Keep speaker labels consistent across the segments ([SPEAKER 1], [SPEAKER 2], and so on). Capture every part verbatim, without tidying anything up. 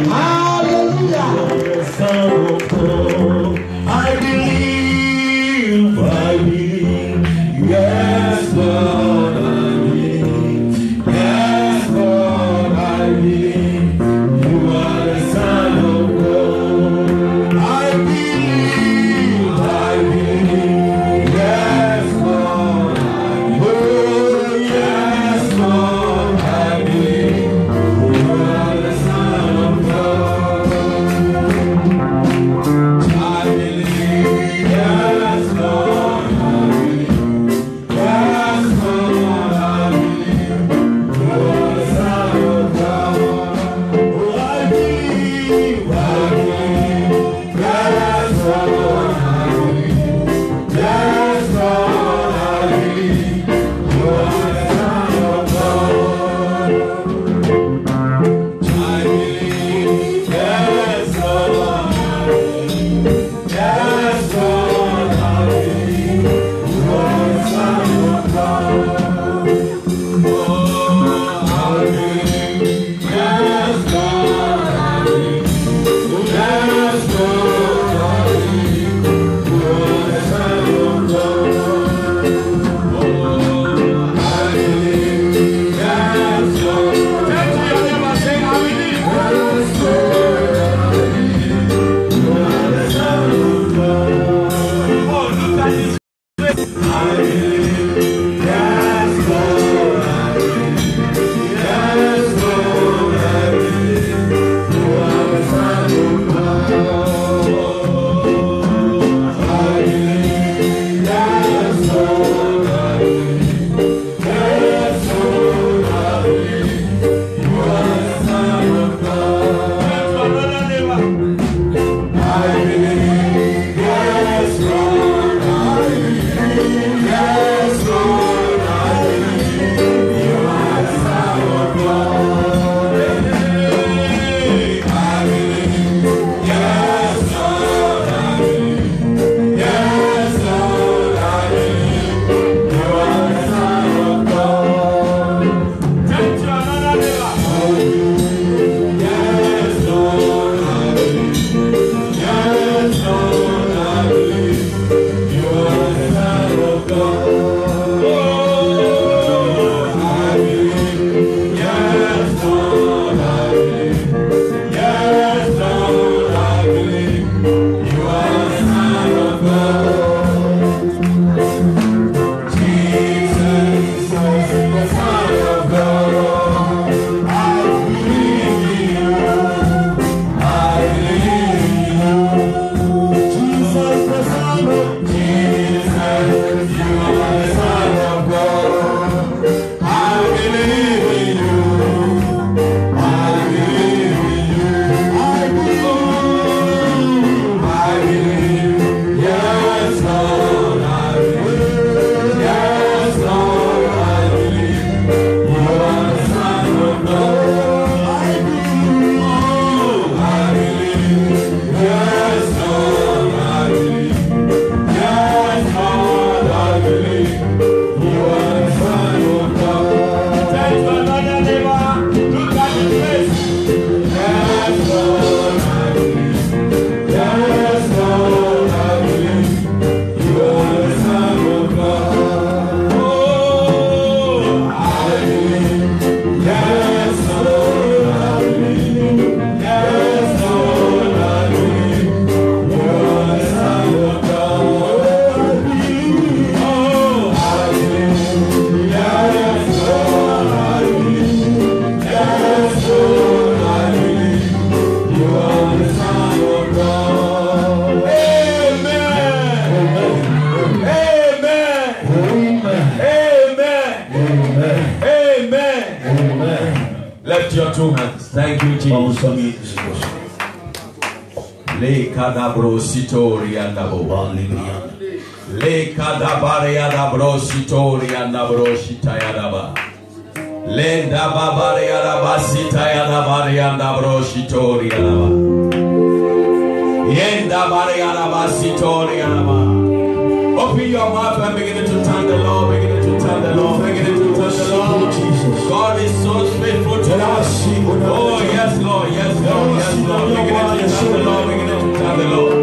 [SPEAKER 1] Hallelujah. I believe, I believe, yes, Lord, I believe, yes, Lord, I believe, you are the Son of God. I believe, I believe, yes, Lord, I believe, oh, yes, Lord, I believe, you are the Son of God. I believe, yes, Lord, I believe, yes, Lord, I believe, you are the Son of God. Oh, I believe, I believe, yes, Lord, I believe, yes, Lord, I believe, you are the Son of God. I believe, yes, Lord, I believe, yes, Lord, I believe, you are the Son of God. Oh, I believe, yes, Lord, I believe, yes, Lord, I believe, you are the Son of God. Oh, I believe, yes, Lord. Tell me your neighbor, say, I believe. Yes, Lord, I believe, you are the Son of God. Oh, look at this. I believe, yes, Lord, I believe, yes, Lord, I believe, you are the Son of God. I believe, yes, Lord, I believe, yes, Lord, I believe, you are the Son of God. I believe, yes, Lord, I believe, yes, Lord, I believe, you are the Son of God. I believe, yes, Lord, I believe, yes, Lord, I believe, you are the Son of God. I believe, yes, Lord, I believe, yes, Lord, I believe, you are the Son of God. Oh, I believe, yes, Lord, I believe, yes, Lord, I believe, you are the Son of God. Jesus is the Son of God. I believe in you. I believe in you. Jesus the Son of Jesus, you are the Son of God. I believe in you. I believe in you. I believe. I believe. Yes, Lord, I believe. Yes, Lord, I believe. You are the Son of God. I believe. I believe. Yes, Lord, I believe. Yes, Lord, I believe. You are the Son of God. Tell to another neighbor, look at the face. Yes, Lord, I believe. Yes, Lord, I believe. You are the Son of God. Oh, I believe. Yes, Lord, I believe. Yes, Lord, I believe. You are the Son of God. I believe. Oh, I believe. Yes, Lord, I believe. Yes, Lord, I believe. You are the Son of God. Amen. Amen. Amen. Amen. Amen. Lift your two hands. Thank you, Jesus. Le kadabro sitori andabo. Le kadabare adabro sitori andabro shitayadaba. Le dababare adaba sitayadabare andabro shitori adaba. Yenda bare adaba sitori adaba. Open your mouth and begin to thank the Lord. Begin to thank the Lord. Begin to thank the Lord. God is so faithful to us. Oh yes, Lord. Yes, Lord. Yes, Lord. We're going to thank the Lord. We're going to thank the Lord.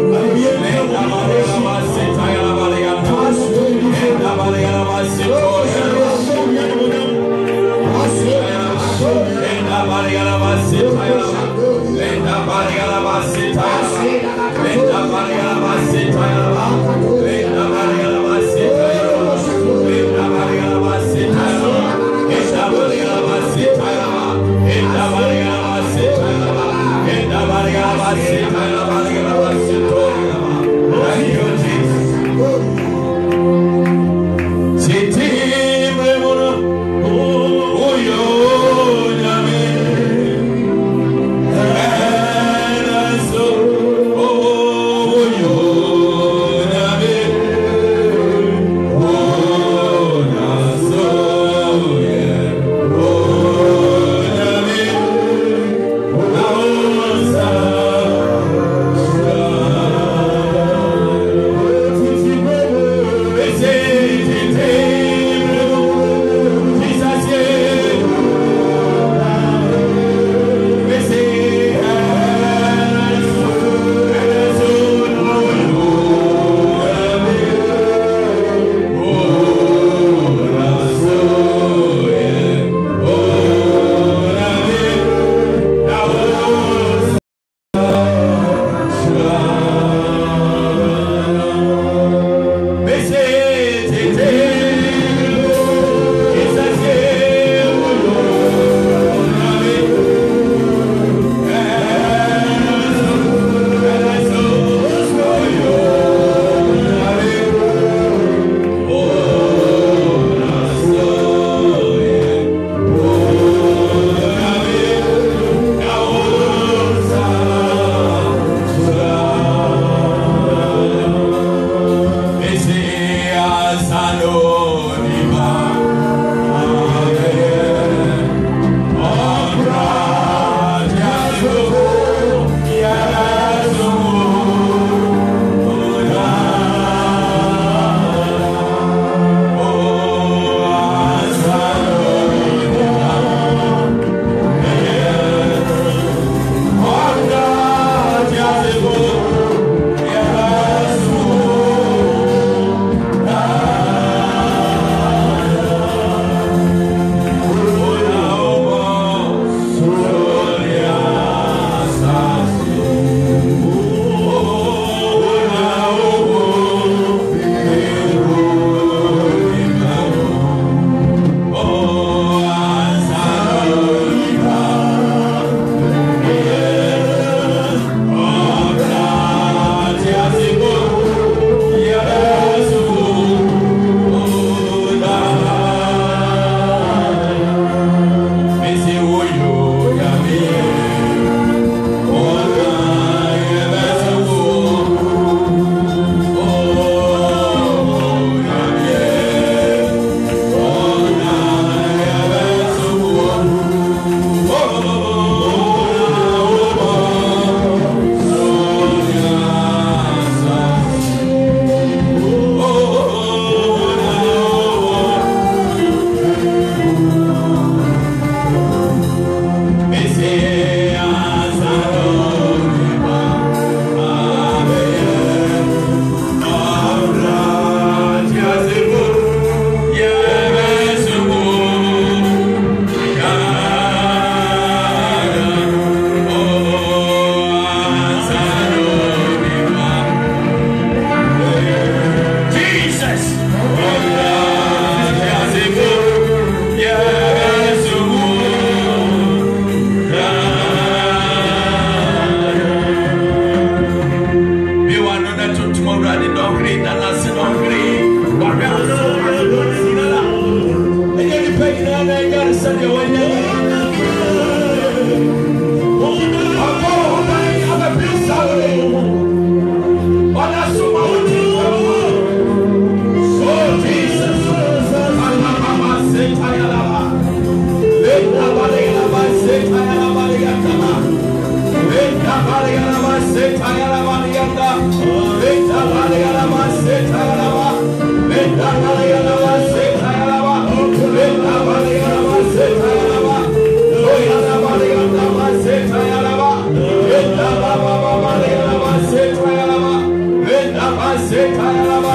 [SPEAKER 1] Let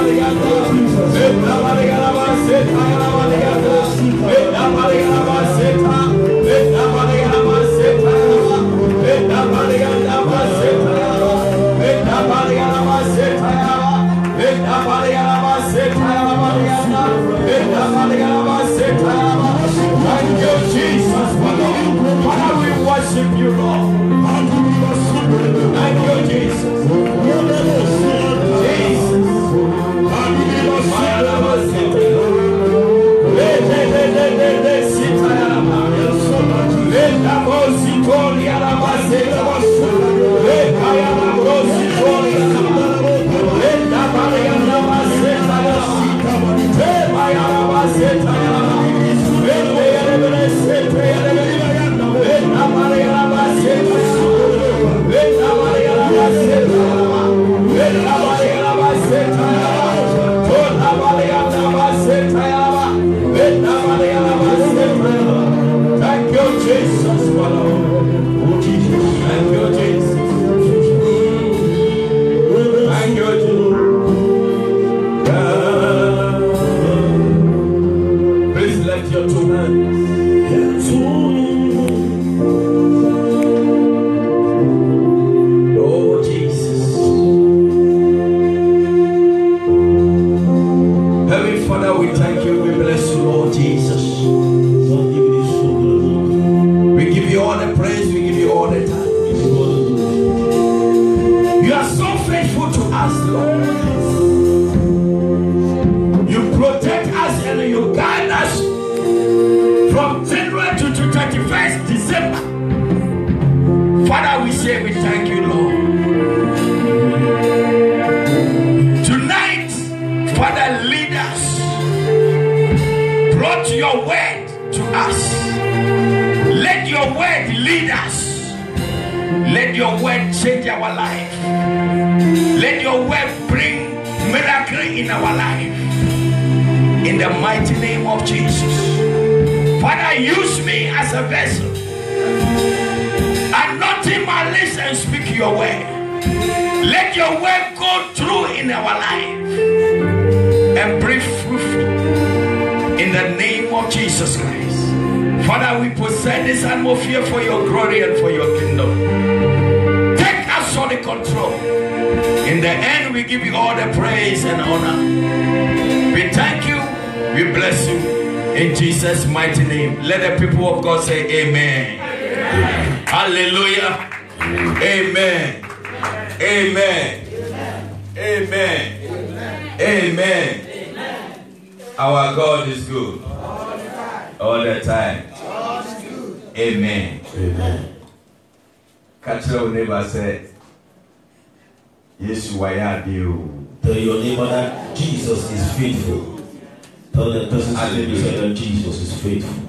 [SPEAKER 2] Tell your neighbor that Jesus is faithful. Tell the person that Jesus is faithful.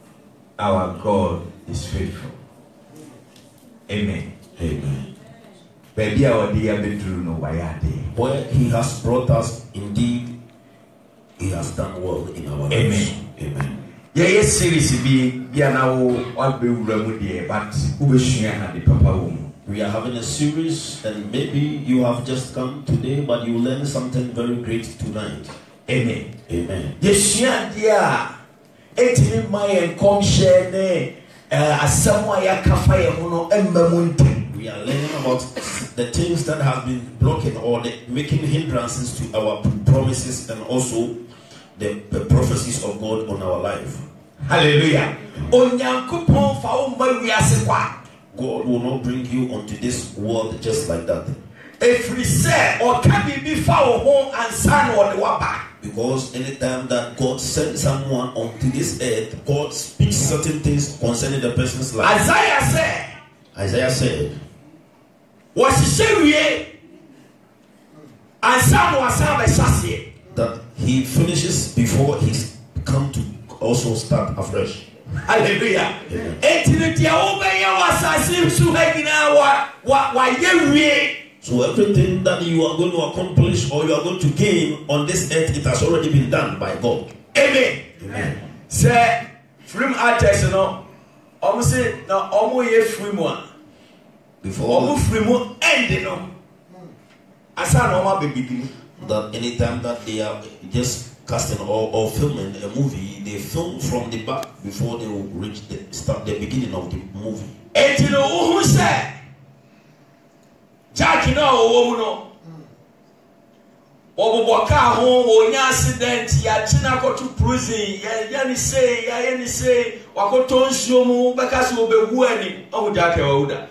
[SPEAKER 1] Our God is faithful. Amen.
[SPEAKER 2] Amen.
[SPEAKER 1] Baby, our dear bedroom, no why
[SPEAKER 2] where He has brought us, indeed, He has done well in our lives.
[SPEAKER 1] Amen.
[SPEAKER 2] Amen.
[SPEAKER 1] Yeah, yes, seriously, be now what be removed, but who will share the papa.
[SPEAKER 2] We are having a series, and maybe you have just come today, but you learn something very great tonight.
[SPEAKER 1] Amen.
[SPEAKER 2] Amen.
[SPEAKER 1] Yes, dear. Eighteen my and come share ne. As someone ya kafa no emmamunte.
[SPEAKER 2] We are learning about the things that have been blocking or the, making hindrances to our promises and also the, the prophecies of God on our life.
[SPEAKER 1] Hallelujah. Onyankopon fa o ma wiase kwa.
[SPEAKER 2] God will not bring you onto this world just like that.
[SPEAKER 1] If we say or can be before home and son or the wapa.
[SPEAKER 2] Because anytime that God sends someone onto this earth, God speaks certain things concerning the person's life.
[SPEAKER 1] Isaiah said.
[SPEAKER 2] Isaiah said.
[SPEAKER 1] Was he and son was
[SPEAKER 2] that he finishes before he's come to also start afresh.
[SPEAKER 1] Hallelujah.
[SPEAKER 2] So everything that you are going to accomplish or you are going to gain on this earth, it has already been done by God.
[SPEAKER 1] Amen.
[SPEAKER 2] Amen.
[SPEAKER 1] Say, film artist, no, almost say, no, almost a free one.
[SPEAKER 2] Before
[SPEAKER 1] almost free one, end, no. As I know, my baby.
[SPEAKER 2] that anytime that they are just casting or, or filming a movie, they film from the back before they will reach the start the beginning of the movie.
[SPEAKER 1] And you know who said Jack, you know, no. Oboboka ho onya accident ya china ko to prison ya ya ni say ya ya ni say wakoto nsuo mu beka so obewu ani o Jack e wawuda.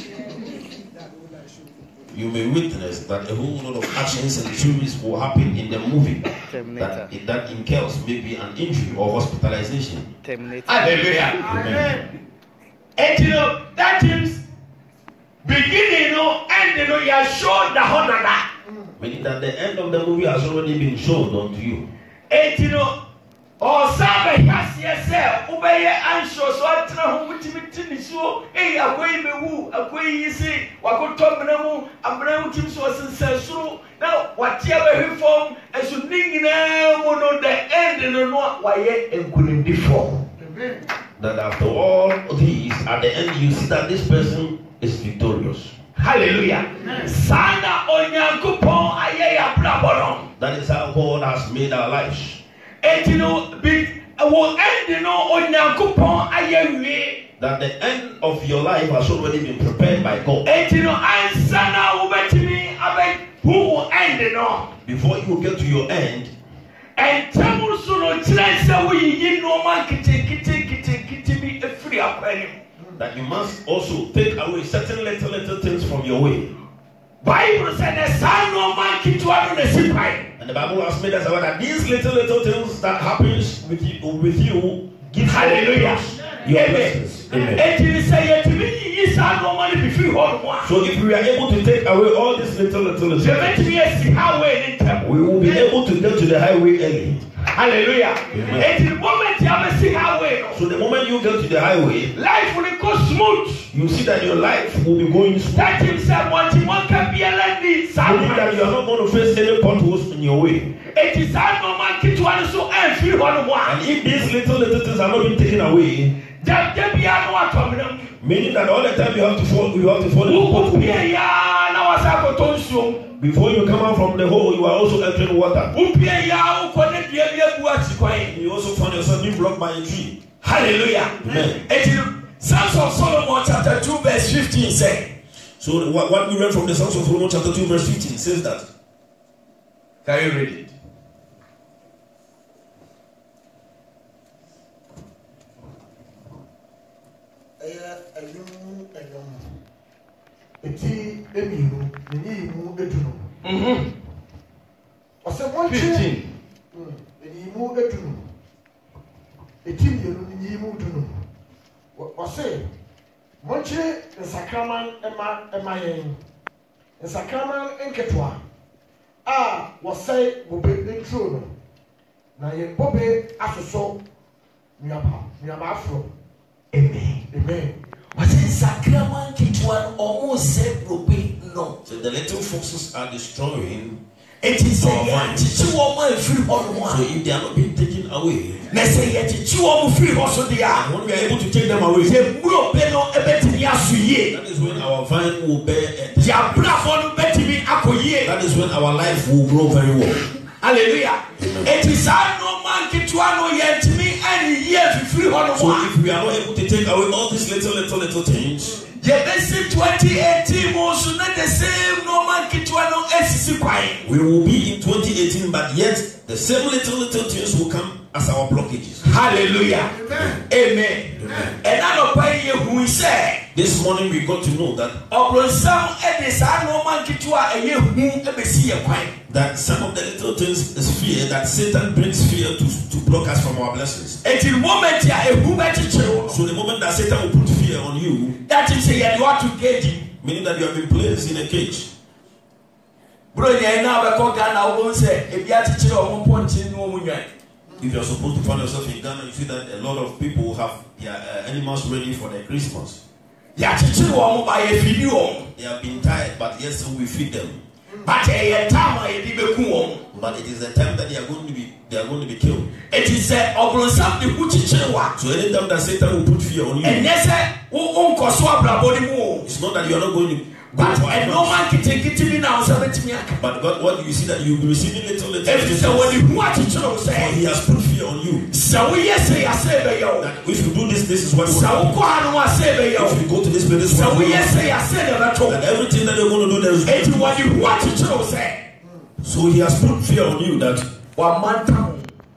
[SPEAKER 2] You may witness that a whole lot of actions and theories will happen in the movie that, that entails maybe an injury or hospitalization.
[SPEAKER 1] Terminator. Hallelujah. Amen. And you know, that means beginning, you know, and you know, you are shown the honor.
[SPEAKER 2] Meaning that the end of the movie has already been shown unto you.
[SPEAKER 1] And you know, or some has yourself, obey anxious, so I tell who to so, eh, a way me woo, a way easy, what could talk no, and brown Tim was in Sensuru. Now, whatever he form, as you think now, on the end and not why and couldn't deform.
[SPEAKER 2] That after all these, at the end, you see that this person is victorious.
[SPEAKER 1] Hallelujah. Sana onyankopon ayeya blabono.
[SPEAKER 2] That is how God has made our lives.
[SPEAKER 1] And you know, be will end no onyankopon ayewe.
[SPEAKER 2] That the end of your life has already been prepared by God.
[SPEAKER 1] And you know, ansana ubetimi abe who will end no.
[SPEAKER 2] Before you get to your end.
[SPEAKER 1] And tamu suno chilesa we yi no man kiti kiti kiti kiti be a free akwanim.
[SPEAKER 2] That you must also take away certain little little things from your way.
[SPEAKER 1] Bible said the son no man kitwa no sipai.
[SPEAKER 2] And the Bible has made us aware that these little little things that happens with you with you give hallelujah. Your blessings. Amen. So if we are able to take away all these little little little things, we will be able to get to the highway early.
[SPEAKER 1] Hallelujah. And the moment you have a see highway,
[SPEAKER 2] so the moment you get to the highway,
[SPEAKER 1] life will go smooth.
[SPEAKER 2] You see that your life will be going smooth.
[SPEAKER 1] That himself wants to can be a landing.
[SPEAKER 2] That you are not going to face any potholes in your way.
[SPEAKER 1] It is hard no man to one so and feel one one.
[SPEAKER 2] And if these little little things are not being taken away, meaning that all the time you have to fall, you have to fall in the pothole. Before you come out from the hole, you are also entering water. You also find yourself being blocked by a tree.
[SPEAKER 1] Hallelujah.
[SPEAKER 2] Amen.
[SPEAKER 1] Psalms of Solomon chapter two verse fifteen says.
[SPEAKER 2] So what, what we read from the Psalms of Solomon chapter two verse fifteen says that.
[SPEAKER 1] Can you read it?
[SPEAKER 3] Eti emiru ni mu edunu.
[SPEAKER 1] Mhm.
[SPEAKER 3] Ose mo
[SPEAKER 1] fifteen.
[SPEAKER 3] Ni mu edunu. Eti miru ni mu edunu. Ose mo che nsakraman ema ema yen. Nsakraman enketwa. Ah, wose wo be ntro no. Na ye bobe asoso nyaba, nyaba afro.
[SPEAKER 1] Amen.
[SPEAKER 3] Amen.
[SPEAKER 1] What is sacrament to one almost said no.
[SPEAKER 2] So the little foxes are destroying.
[SPEAKER 1] It is a young two woman free on one.
[SPEAKER 2] So if they are not being taken away,
[SPEAKER 1] let's say yet two woman free also they are.
[SPEAKER 2] And when we are able to take them away,
[SPEAKER 1] they will be no a better year.
[SPEAKER 2] That is when our vine will bear a that is when our life will grow very well.
[SPEAKER 1] Hallelujah. It is our no man kitwano yet me any year free on
[SPEAKER 2] so one. If we are not able to take away all these little little little things,
[SPEAKER 1] yeah, this is twenty eighteen also not the same no man kitwano S C.
[SPEAKER 2] We will be in twenty eighteen, but yet the same little little things will come as our blockages.
[SPEAKER 1] Hallelujah. Amen. Amen. Amen. And I don't pay you who we say.
[SPEAKER 2] This morning we got to know that that some of the little things is fear, that Satan brings fear to, to block us from our blessings. So the moment that Satan will put fear on you,
[SPEAKER 1] that is say you want to get him,
[SPEAKER 2] meaning that you have been placed in a cage. If you are supposed to find yourself in Ghana, you see that a lot of people have their uh, animals ready for their Christmas. They have been tired, but yet still we feed them. But it is the time that they are going to be they are going to be killed.
[SPEAKER 1] It is a
[SPEAKER 2] so anytime that Satan will put fear on you,
[SPEAKER 1] and yes,
[SPEAKER 2] it's not that you are not going to But
[SPEAKER 1] and no man can take it to me now.
[SPEAKER 2] But God, what you see that you'll be receiving little little.
[SPEAKER 1] If so, when you watch it, you say
[SPEAKER 2] He has put fear on you.
[SPEAKER 1] So we yes say I say be yo.
[SPEAKER 2] That if you do this, this is what you
[SPEAKER 1] So
[SPEAKER 2] want.
[SPEAKER 1] go on I say be yo.
[SPEAKER 2] If you go to this place, this is
[SPEAKER 1] So
[SPEAKER 2] what
[SPEAKER 1] we
[SPEAKER 2] you
[SPEAKER 1] yes
[SPEAKER 2] want.
[SPEAKER 1] say I say that
[SPEAKER 2] That everything that you're going to do, there is.
[SPEAKER 1] If when you watch it, you say.
[SPEAKER 2] So He has put fear on you that
[SPEAKER 1] One man town.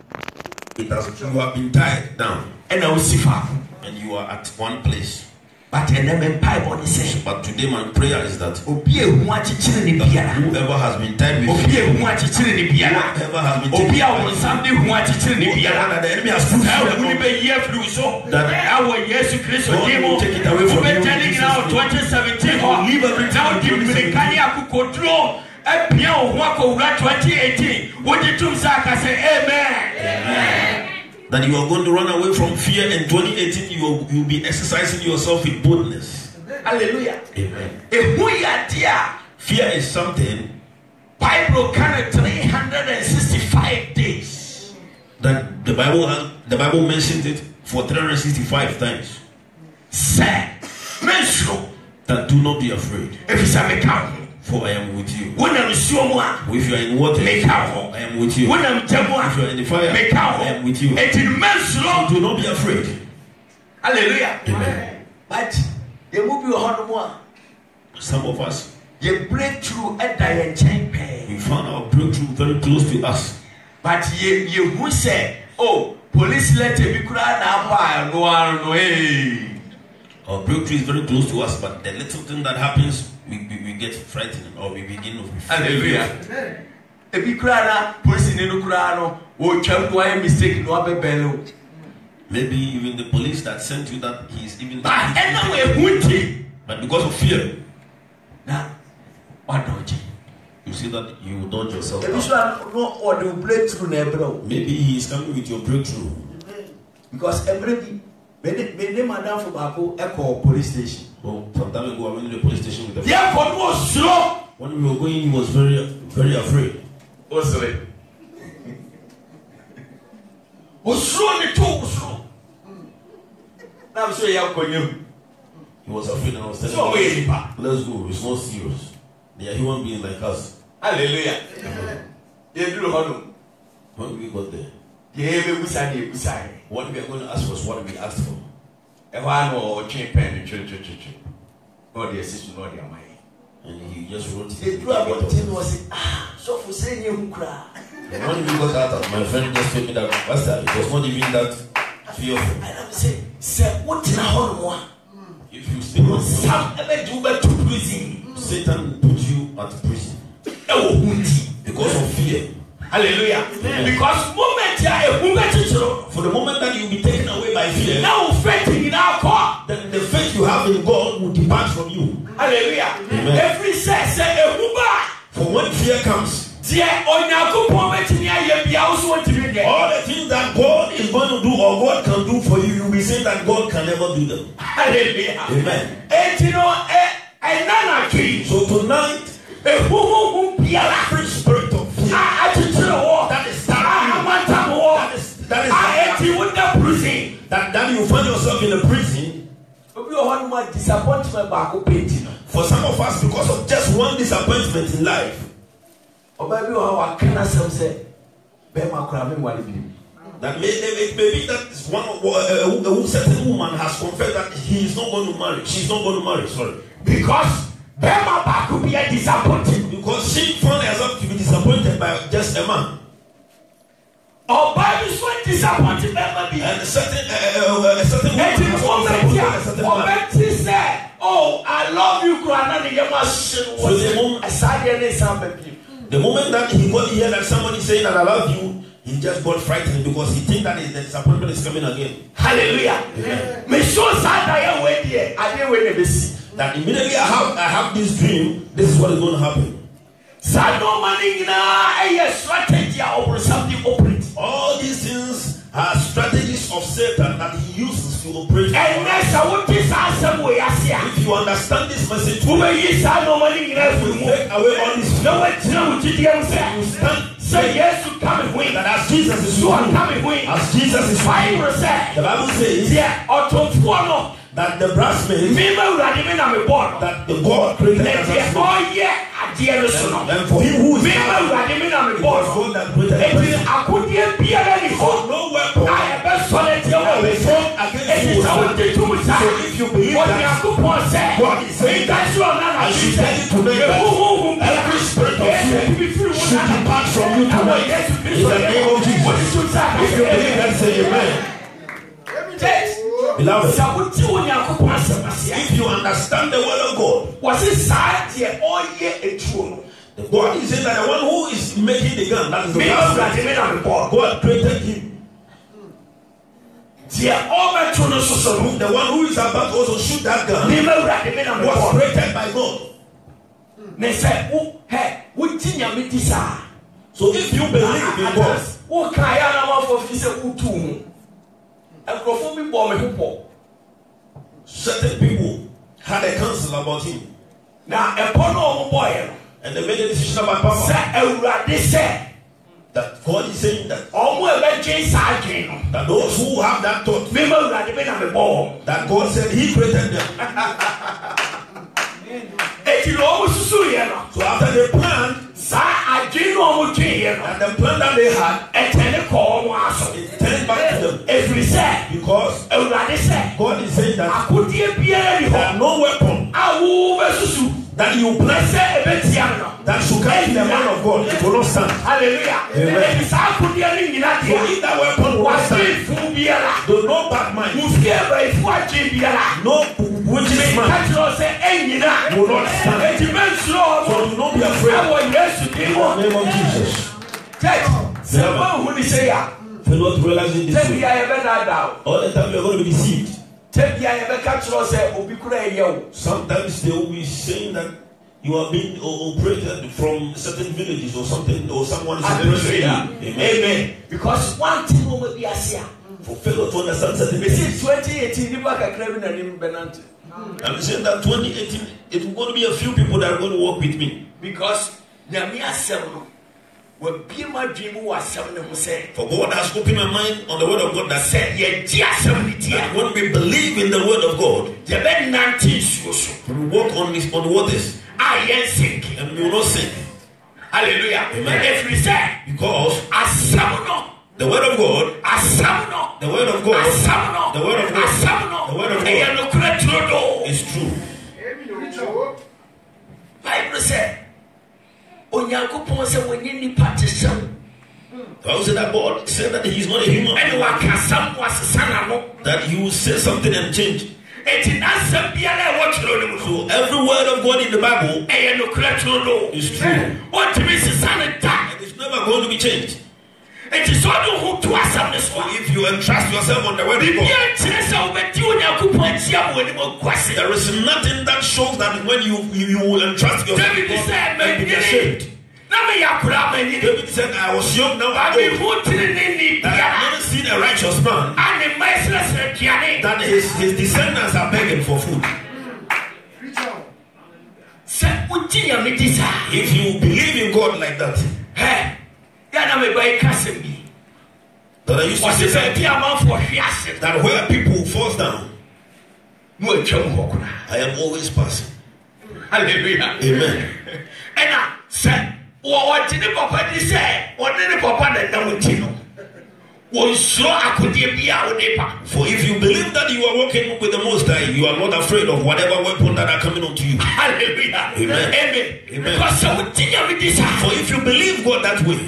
[SPEAKER 2] it has. You have been tied down,
[SPEAKER 1] And I will see far.
[SPEAKER 2] and you are at one place.
[SPEAKER 1] But and then pipe on the same.
[SPEAKER 2] But today my prayer is that
[SPEAKER 1] Obi e hu achichire ni biara.
[SPEAKER 2] whoever has been tied with
[SPEAKER 1] Obi e hu achichire ni biara.
[SPEAKER 2] whoever has been
[SPEAKER 1] Obi a
[SPEAKER 2] taken
[SPEAKER 1] won samdi hu achichire ni biara.
[SPEAKER 2] that the enemy has put
[SPEAKER 1] How
[SPEAKER 2] fear
[SPEAKER 1] will
[SPEAKER 2] on
[SPEAKER 1] be ye flu so?
[SPEAKER 2] That
[SPEAKER 1] Our Jesus Christ
[SPEAKER 2] God
[SPEAKER 1] demo.
[SPEAKER 2] will take it away from
[SPEAKER 1] We
[SPEAKER 2] you.
[SPEAKER 1] telling you now twenty seventeen.
[SPEAKER 2] Leave everything
[SPEAKER 1] Now
[SPEAKER 2] in
[SPEAKER 1] give me the
[SPEAKER 2] twenty seventeen.
[SPEAKER 1] kanya ku control. E pia o hu akowura twenty eighteen. What did you say? I say amen. Amen.
[SPEAKER 2] that you are going to run away from fear in twenty eighteen. You will, you will be exercising yourself with boldness.
[SPEAKER 1] Hallelujah.
[SPEAKER 2] Amen.
[SPEAKER 1] E hu ya dia.
[SPEAKER 2] Fear is something
[SPEAKER 1] Bible can three hundred sixty-five days.
[SPEAKER 2] that the Bible has, the Bible mentions it for three hundred sixty-five times.
[SPEAKER 1] Say, menstrual.
[SPEAKER 2] That do not be afraid,
[SPEAKER 1] If it's a mechanic,
[SPEAKER 2] for I am with you.
[SPEAKER 1] when I'm sure one,
[SPEAKER 2] If you are in water,
[SPEAKER 1] make out.
[SPEAKER 2] I am with you.
[SPEAKER 1] When I'm
[SPEAKER 2] If you are
[SPEAKER 1] Jamua,
[SPEAKER 2] in the fire,
[SPEAKER 1] make out.
[SPEAKER 2] I am with you.
[SPEAKER 1] It's in menstrual.
[SPEAKER 2] Do not be afraid.
[SPEAKER 1] Hallelujah.
[SPEAKER 2] Amen.
[SPEAKER 1] But you move your hand more.
[SPEAKER 2] Some of us,
[SPEAKER 1] You break through a diet chain pain.
[SPEAKER 2] we found our breakthrough very close to us.
[SPEAKER 1] But you, you who say, oh, police let me cry now. No one, no, hey.
[SPEAKER 2] Our breakthrough is very close to us, but the little thing that happens, we, we, we get frightened or we begin to be
[SPEAKER 1] Hallelujah. If you cry now, police in the cry no, oh, champ, why mistake no be bello.
[SPEAKER 2] Maybe even the police that sent you that he's even.
[SPEAKER 1] But anyway, who
[SPEAKER 2] But because of fear,
[SPEAKER 1] now, what don't you?
[SPEAKER 2] you see that you dodge yourself
[SPEAKER 1] If you
[SPEAKER 2] out.
[SPEAKER 1] no or the breakthrough never.
[SPEAKER 2] Maybe he is coming with your breakthrough.
[SPEAKER 1] Because every many madam from Baku echo police station.
[SPEAKER 2] Well, some time ago, I went to the police station with the.
[SPEAKER 1] Yeah, for was slow.
[SPEAKER 2] When we were going, he was very, very afraid.
[SPEAKER 1] Oh, sorry. Was slow the two slow. Now, so you are you.
[SPEAKER 2] He was afraid, and I was telling
[SPEAKER 1] So wait,
[SPEAKER 2] him, let's go. It's not serious. They are human beings like us.
[SPEAKER 1] Hallelujah. You do honor.
[SPEAKER 2] When we got there,
[SPEAKER 1] Yeah, we say, we say.
[SPEAKER 2] what we are going to ask was what we asked for.
[SPEAKER 1] A one or chain pen and church, church, church. Not the assistant, not the money.
[SPEAKER 2] And he just wrote it.
[SPEAKER 1] The
[SPEAKER 2] in
[SPEAKER 1] true about
[SPEAKER 2] the
[SPEAKER 1] it
[SPEAKER 2] gate.
[SPEAKER 1] was, ah, so for saying you cry.
[SPEAKER 2] And when we got out, my friend just told me that, Pastor, it was not even that fearful.
[SPEAKER 1] And I'm saying, say, what in a horn?
[SPEAKER 2] If you stay with
[SPEAKER 1] Some ever do but to prison.
[SPEAKER 2] Satan put you at prison
[SPEAKER 1] Oh, hunty.
[SPEAKER 2] because of fear.
[SPEAKER 1] Hallelujah. Because moment you are a woman,
[SPEAKER 2] For the moment that you will be taken away by fear,
[SPEAKER 1] now faith in our car.
[SPEAKER 2] then the faith you have in God will depart from you.
[SPEAKER 1] Hallelujah.
[SPEAKER 2] Amen.
[SPEAKER 1] Every say say a woman.
[SPEAKER 2] For when fear comes,
[SPEAKER 1] Dear, on your good moment in your be also want to be there.
[SPEAKER 2] all the things that God is going to do or God can do for you, you'll be saying that God can never do them.
[SPEAKER 1] Hallelujah.
[SPEAKER 2] Amen.
[SPEAKER 1] And you know, a nana tree.
[SPEAKER 2] So tonight,
[SPEAKER 1] A who be a
[SPEAKER 2] every spirit of fear,
[SPEAKER 1] I to the war.
[SPEAKER 2] that is
[SPEAKER 1] I want to war.
[SPEAKER 2] that is that is
[SPEAKER 1] I ate you with the prison.
[SPEAKER 2] that, that you find yourself in a prison.
[SPEAKER 1] If you want my disappointment back up painting.
[SPEAKER 2] For some of us, because of just one disappointment in life,
[SPEAKER 1] Or maybe our can some say, Bema Kramin Walibi.
[SPEAKER 2] that may, may, maybe that is one of, uh, a, a certain woman has confessed that he is not going to marry. She's not going to marry. Sorry,
[SPEAKER 1] Because Bema back could be a disappointing.
[SPEAKER 2] because she found herself to be disappointed by just a man.
[SPEAKER 1] Or Bible so disappointed Bema be.
[SPEAKER 2] And a certain uh, uh, a certain woman
[SPEAKER 1] And
[SPEAKER 2] has
[SPEAKER 1] in one
[SPEAKER 2] disappointed a certain man.
[SPEAKER 1] Betty said, oh, I love you, Grana, you must
[SPEAKER 2] So the moment,
[SPEAKER 1] I saw the somebody.
[SPEAKER 2] the moment that he got here that somebody saying that I love you, he just got frightened because he think that is, the disappointment is coming again.
[SPEAKER 1] Hallelujah. Me so sad I am waiting here. I didn't wait to see.
[SPEAKER 2] That immediately I have I have this dream, this is what is going to happen.
[SPEAKER 1] Sad no money in a strategy over something operate.
[SPEAKER 2] All these things are strategies of Satan that he uses to operate.
[SPEAKER 1] And next I want this answer way I see.
[SPEAKER 2] If you understand this message,
[SPEAKER 1] Who may you sad no money in a
[SPEAKER 2] you take away all this.
[SPEAKER 1] no one to know what you
[SPEAKER 2] You
[SPEAKER 1] say.
[SPEAKER 2] stand
[SPEAKER 1] Say yes to come and win.
[SPEAKER 2] that as Jesus is
[SPEAKER 1] So I'm
[SPEAKER 2] with you,
[SPEAKER 1] coming win.
[SPEAKER 2] as Jesus is with
[SPEAKER 1] Fire
[SPEAKER 2] you,
[SPEAKER 1] say.
[SPEAKER 2] the Bible says
[SPEAKER 1] Yeah, or to follow.
[SPEAKER 2] that the brassmen, that the God created as a small. And for him who is not, it was God that created the person. So no weapon that will form against you. So if you believe that God is saying that, I should tell you today that every spirit of fear should depart from you tonight. In the name of Jesus. If you believe that, say amen. Beloved, if you understand the word of God, the God is saying that the one who is making the gun, that is the God, God created him. The one who is about to also shoot that gun was created by God. So if you believe in God, certain people had a counsel about him. Now, and they made a decision about Papa. That God is saying that, that those who have that thought, that God said he created them. So after they planned, and the plan that they had, it turned back to them. Because God is saying that, that no weapon that you place that should come in the man of God, it will not stand. Hallelujah. Amen. So if that weapon will not stand, do no bad mind, no witches man will not stand. So do not be afraid. In the name of Jesus. For not realizing this way, all the time you are going to be deceived. Sometimes they will be saying that you are being operated from certain villages or something, or someone is oppressing you. Amen. Amen. Because one thing will be here for failure to understand certain things. twenty eighteen, I'm saying that twenty eighteen, it will going to be a few people that are going to work with me. Because for God has opened my mind on the word of God that said, that when we believe in the word of God, we walk on this on the waters, and we will not sink. Hallelujah. Amen. Because the word of God, the word of God, the word of God, the word of God is true. Bible said, Onyankopon said when you partition. How is it that God said that he's not a human? That he will say something and change. So every word of God in the Bible is true. And it's never going to be changed. It is all who to us on this one. If you entrust yourself on the word of God, there is nothing that shows that when you you, you will entrust yourself, David said, you will be ashamed. David said, I was young, now I'm old. I have never seen a righteous man that his, his descendants are begging for food. If you believe in God like that, that I used to say that where people fall down, I am always passing. Hallelujah. Amen. And I said, what did the papa say? What did the papa that for if you believe that you are working with the Most High, you are not afraid of whatever weapon that are coming onto you. Hallelujah. Amen. Amen. Amen. For if you believe God that way,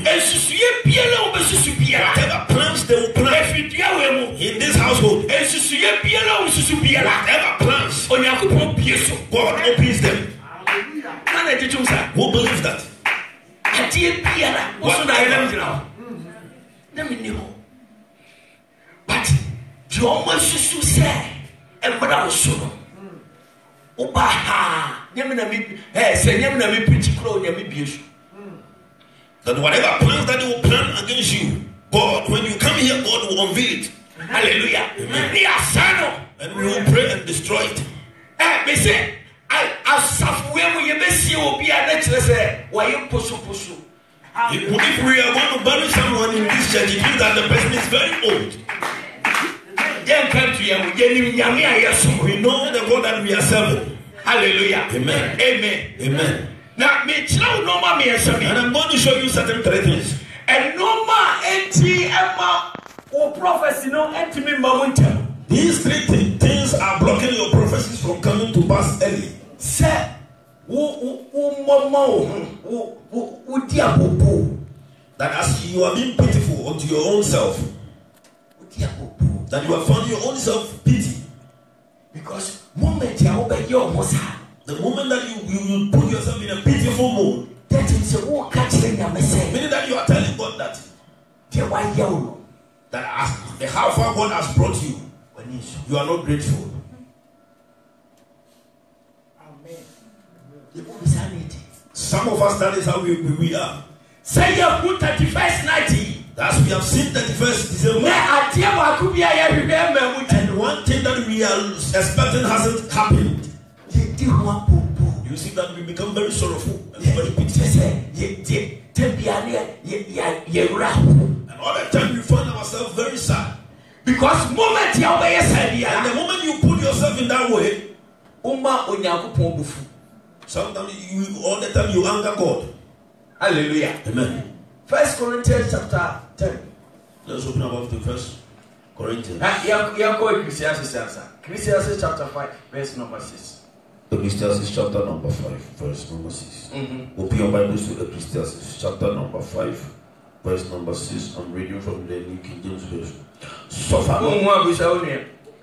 [SPEAKER 2] whatever plans they will plan in this household, whatever plans, God opens them. Who believes that? But the almost to say, and what I was so. Obaha, Yamina, eh, say Yamina, pretty crow, Yamibish. That whatever plans that you will plan against you, God, when you come here, God will unveil it. Hallelujah. Amen. And we will pray and destroy it. Eh, they say, I have suffered when you may see will be a natural say, why you push push. If, if we are going to bury someone in this church, it means that the person is very old.
[SPEAKER 1] We know the God that we are serving.
[SPEAKER 2] Hallelujah.
[SPEAKER 1] Amen.
[SPEAKER 2] Amen.
[SPEAKER 1] Amen.
[SPEAKER 2] Now, me tell no man me and
[SPEAKER 1] I'm going to show you certain three things.
[SPEAKER 2] And no man enti emma or prophecy no enti me mamunta.
[SPEAKER 1] These three th- things are blocking your prophecies from coming to pass early.
[SPEAKER 2] Say, wo wo mama wo wo wo diabobo.
[SPEAKER 1] That as you are being pitiful unto your own self, that you have found your own self pity.
[SPEAKER 2] Because moment you obey your mosa.
[SPEAKER 1] The moment that you, you, you put yourself in a pitiful mood,
[SPEAKER 2] that is a walk catching your message.
[SPEAKER 1] Meaning that you are telling God that that as the how far God has brought you, you are not grateful.
[SPEAKER 2] Amen.
[SPEAKER 1] Some of us, that is how we, we, we are.
[SPEAKER 2] Say you put thirty-first night.
[SPEAKER 1] As we have seen thirty-first December. And one thing that we are expecting hasn't happened. You see that we become very sorrowful and very pitiful. And all the time we find ourselves very sad.
[SPEAKER 2] Because moment you obey
[SPEAKER 1] and the moment you put yourself in that way, sometimes you all the time you anger God.
[SPEAKER 2] Hallelujah.
[SPEAKER 1] Amen.
[SPEAKER 2] First Corinthians chapter ten.
[SPEAKER 1] Let's open about the first Corinthians.
[SPEAKER 2] Ecclesiastes chapter five, verse number six.
[SPEAKER 1] Ecclesiastes chapter number five, verse number six. Mm-hmm. Open your Bibles to Ecclesiastes chapter number five, verse number six. I'm reading from the New King James Version. Suffer not.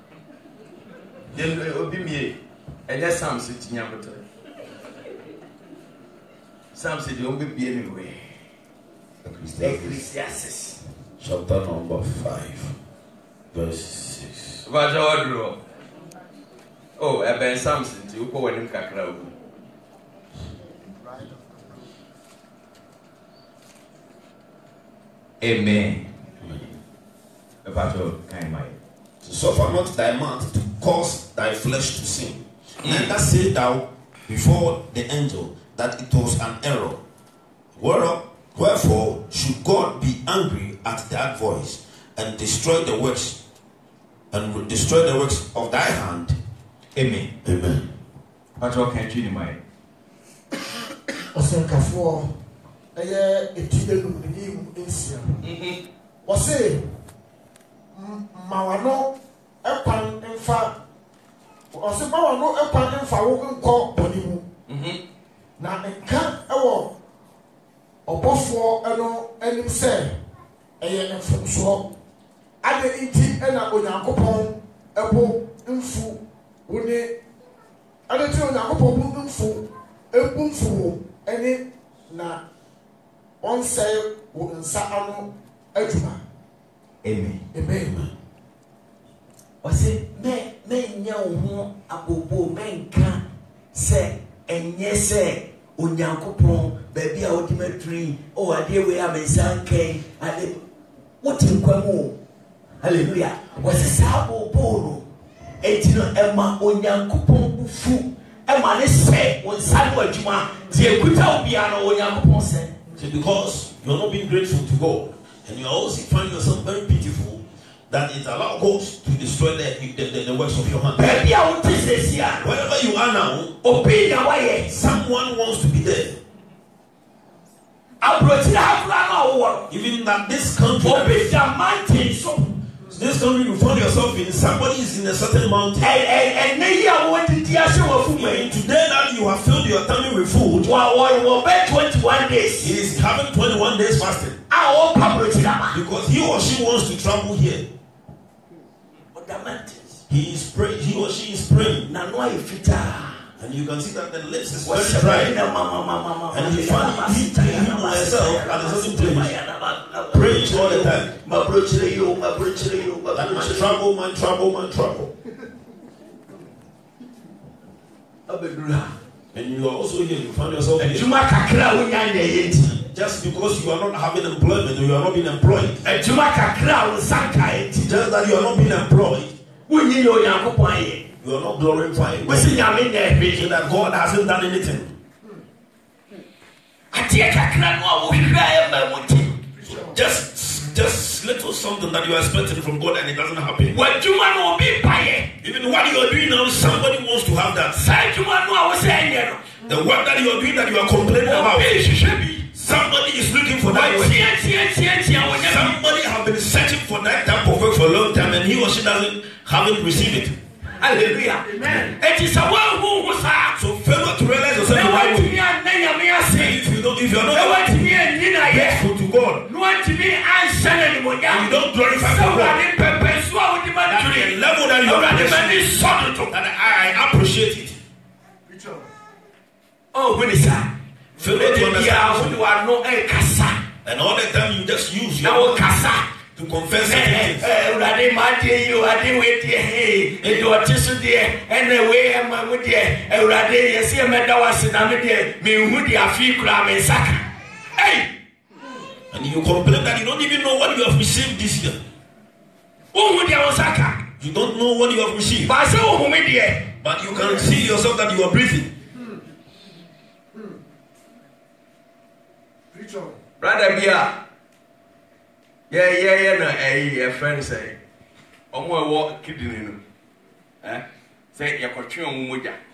[SPEAKER 2] Ecclesiastes
[SPEAKER 1] chapter number five, verse six.
[SPEAKER 2] Oh, Eben Samson, you go and kakra. Amen.
[SPEAKER 1] Suffer not thy mouth to cause thy flesh to sin. Neither say thou before the angel that it was an error. Whereof, wherefore should God be angry at that voice and destroy the works and destroy the works of thy hand?
[SPEAKER 2] Amen.
[SPEAKER 1] Amen.
[SPEAKER 2] What you can do in my
[SPEAKER 3] Osenkafo eye etidelu ni nsia. Ose mawano ekwan mfa ose mawano ekwan mfa wo nko bonimu. Mhm. Na nka ewo obofo eno enim se eye mfumso ade nti ena onyankopon ebo mfu wone ade ti onyankopon bu mfu ebu mfu ene na onse wo nsa ano adwuma.
[SPEAKER 2] Amen.
[SPEAKER 3] Amen.
[SPEAKER 2] Ose me me nya wo abobo menka se enye se onyankopon baby a wodi matri o ade we amensankai ade wotin kwamu. Hallelujah. Wose sabo bono etino ema onyankopon bufu ema ne se wonsa no adwuma die kuta obia no onyankopon se.
[SPEAKER 1] Because you are not being grateful to God, and you also find yourself very pitiful that it allows God to destroy the, the, the, the works of your hand. Wherever you are now, someone wants to be there. Even that this country, this country you find yourself in, somebody is in a certain mountain. And today that you have filled your tummy with food,
[SPEAKER 2] twenty-one days.
[SPEAKER 1] He is having twenty-one days fasting. Because he or she wants to travel here. He is praying, he or she is praying. And you can see that the lips is very dry. And he found he him myself at a certain place. Praying all the time. That my trouble, my trouble, my trouble. And you are also here, you find yourself here. Just because you are not having employment or you are not being employed. Just that you are not being employed. You are not glorifying God. So that God hasn't done anything. Just just little something that you are expecting from God and it doesn't happen.
[SPEAKER 2] What you want to be by
[SPEAKER 1] Even what you are doing now, somebody wants to have that.
[SPEAKER 2] The
[SPEAKER 1] work that you are doing that you are complaining about. Somebody is looking for that work. Somebody has been searching for that type of work for a long time and he or she doesn't haven't received it.
[SPEAKER 2] Hallelujah. Amen. It is a one who was
[SPEAKER 1] so failure to realize yourself the right way. If you don't, if you are not grateful to God, and you don't glorify God, that's the level that you are. And I appreciate it.
[SPEAKER 2] Oh, when is that?
[SPEAKER 1] Failure to understand. And all the time you just use your casa to confess it. And you complain that you don't even know what you have received this year. You don't know what you have received. But you can see yourself that you are breathing.
[SPEAKER 2] Brother Bia. Yeah, yeah, yeah, no, eh, a friend say, oh, my walk, kidding, eh? Say, you're continuing with that.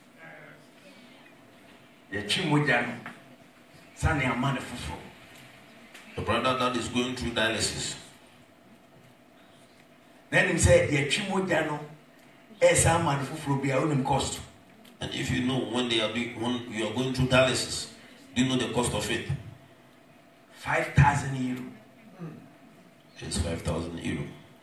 [SPEAKER 2] You're chimujan, Sunday, a man for
[SPEAKER 1] the brother that is going through dialysis.
[SPEAKER 2] Then he said, you're chimujano, as a man for be own cost.
[SPEAKER 1] And if you know when they are doing, when you are going through dialysis, do you know the cost of it?
[SPEAKER 2] Five thousand euro.
[SPEAKER 1] It's five thousand euro.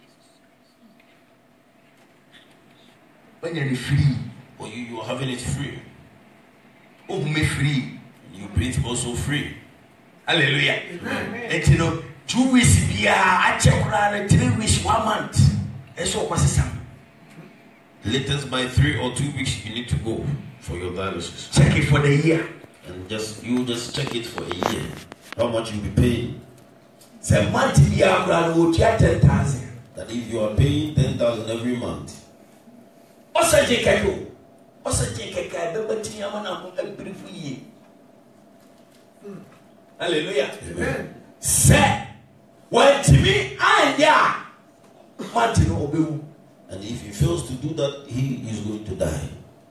[SPEAKER 2] When you're free,
[SPEAKER 1] or you, you are having it free.
[SPEAKER 2] Oh, me free.
[SPEAKER 1] You breathe also free.
[SPEAKER 2] Hallelujah. And you know, two weeks here, I check around three weeks, one month. That's what was some.
[SPEAKER 1] Latest by three or two weeks, you need to go for your dialysis.
[SPEAKER 2] Check it for the year.
[SPEAKER 1] And just you just check it for a year. How much you'll be paying.
[SPEAKER 2] Say month here around ten thousand.
[SPEAKER 1] That if you are paying ten thousand every month.
[SPEAKER 2] What's a jekeko? What's a jekeka? The Batiamana every free year. Hallelujah.
[SPEAKER 1] Amen.
[SPEAKER 2] Say when to me and ya Martin Obu.
[SPEAKER 1] And if he fails to do that, he is going to die.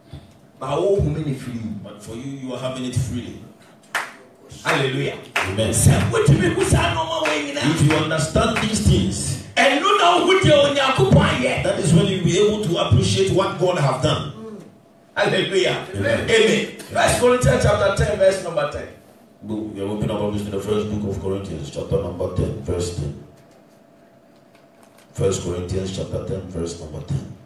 [SPEAKER 1] But for you, you are having it freely.
[SPEAKER 2] Hallelujah.
[SPEAKER 1] Amen.
[SPEAKER 2] If
[SPEAKER 1] you understand these things,
[SPEAKER 2] and you know who
[SPEAKER 1] that is when you'll be able to appreciate what God have done.
[SPEAKER 2] Hallelujah.
[SPEAKER 1] Amen.
[SPEAKER 2] Amen. First Corinthians chapter ten, verse number ten.
[SPEAKER 1] We are opening up in the first book of Corinthians, chapter number ten, verse ten. First Corinthians chapter ten, verse number ten.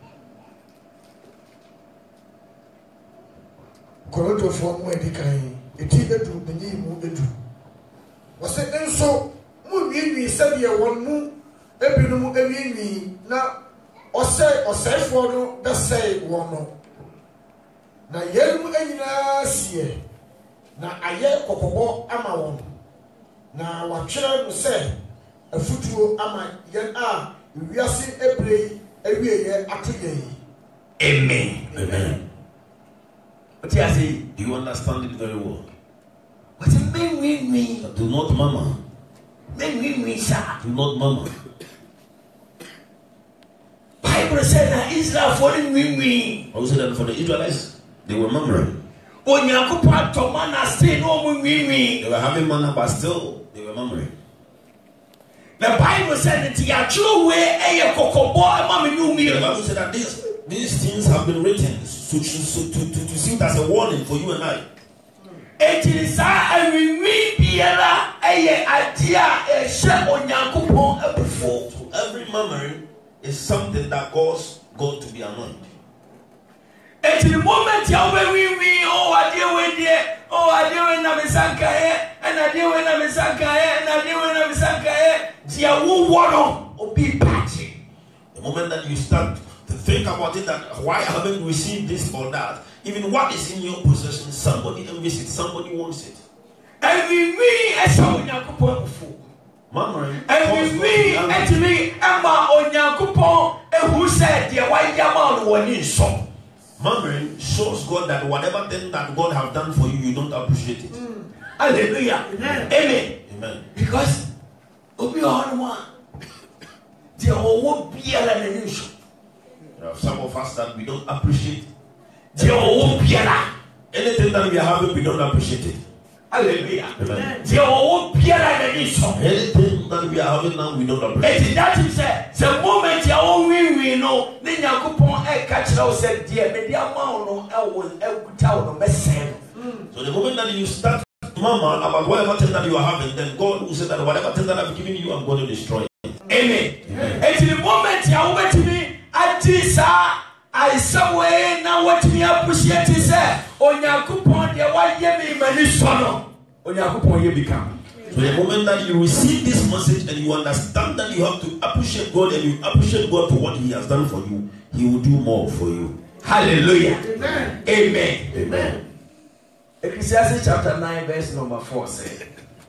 [SPEAKER 3] Korinto for mu edikan eti edu benyi mu edu wose enso mu wiwi sabi e won mu ebinu ewiwi na ose osefo no besai won no na yelu enyina sie na aye kokobo ama won na watwere no se afutuo ama yen a wiase ebrei ewieye atoye.
[SPEAKER 2] Amen.
[SPEAKER 1] Amen.
[SPEAKER 2] What do you say?
[SPEAKER 1] Do you understand it very well?
[SPEAKER 2] What do you mean, me?
[SPEAKER 1] Do not murmur.
[SPEAKER 2] Mean, me, me, sir.
[SPEAKER 1] Do not murmur.
[SPEAKER 2] Bible said that Israel following me, me.
[SPEAKER 1] I will say that for the Israelites, they were murmuring.
[SPEAKER 2] When you go back to manna, stay no me, me.
[SPEAKER 1] They were having manna, but still they were murmuring.
[SPEAKER 2] The Bible said that you are true way, a cocoa, mammy, you me.
[SPEAKER 1] The Bible said that these these things have been written so, so, to, to, to see it as a warning for you and I.
[SPEAKER 2] It is a remember a idea a share on Yankupon before.
[SPEAKER 1] So every murmuring is something that causes God to be annoyed.
[SPEAKER 2] At the moment you are we oh I deal with it, oh I deal with Namisanka and I deal with Namisanka and I deal with Namisanka, Dia woo water or be patchy.
[SPEAKER 1] The moment that you start to think about it, that why haven't we seen this or that, even what is in your possession, somebody envies it, somebody wants it.
[SPEAKER 2] And we me as on Yankupon before.
[SPEAKER 1] Murmuring.
[SPEAKER 2] And we me and me Emma on Yankupon and who said the white Yaman one in so.
[SPEAKER 1] Murmuring shows God that whatever thing that God have done for you, you don't appreciate it.
[SPEAKER 2] Mm. Hallelujah. Amen. Amen.
[SPEAKER 1] Amen.
[SPEAKER 2] Because Obi on one. There will be a news.
[SPEAKER 1] There are some of us that we don't appreciate.
[SPEAKER 2] There will be
[SPEAKER 1] anything that we are having, we don't appreciate it.
[SPEAKER 2] Hallelujah. There will be a news.
[SPEAKER 1] Anything that we are having now, we don't appreciate.
[SPEAKER 2] And that is the moment you only we know. Then you coupon a catch us said, dear, maybe a man I will tell the best.
[SPEAKER 1] So the moment that you start, mama, about whatever thing that you are having, then God will say that whatever thing that I've given you, I'm going to destroy it.
[SPEAKER 2] Amen. And the moment you are with me, I this I somewhere now what me appreciate is on your coupon, the white yemi many son on your coupon you become.
[SPEAKER 1] So the moment that you receive this message and you understand that you have to appreciate God and you appreciate God for what He has done for you, He will do more for you.
[SPEAKER 2] Hallelujah. Amen. Amen.
[SPEAKER 1] Amen.
[SPEAKER 2] Ecclesiastes chapter nine, verse number four says,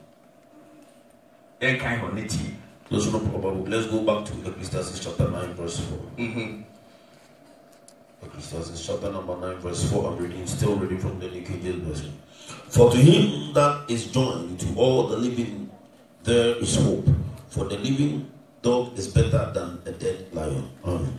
[SPEAKER 2] then kind of it.
[SPEAKER 1] Let's go back to Ecclesiastes chapter nine, verse four.
[SPEAKER 2] Mm-hmm.
[SPEAKER 1] Ecclesiastes chapter number nine, verse four. I'm reading, still reading from the New King James Version. For to him that is joined to all the living, there is hope. For the living dog is better than a dead lion. Amen.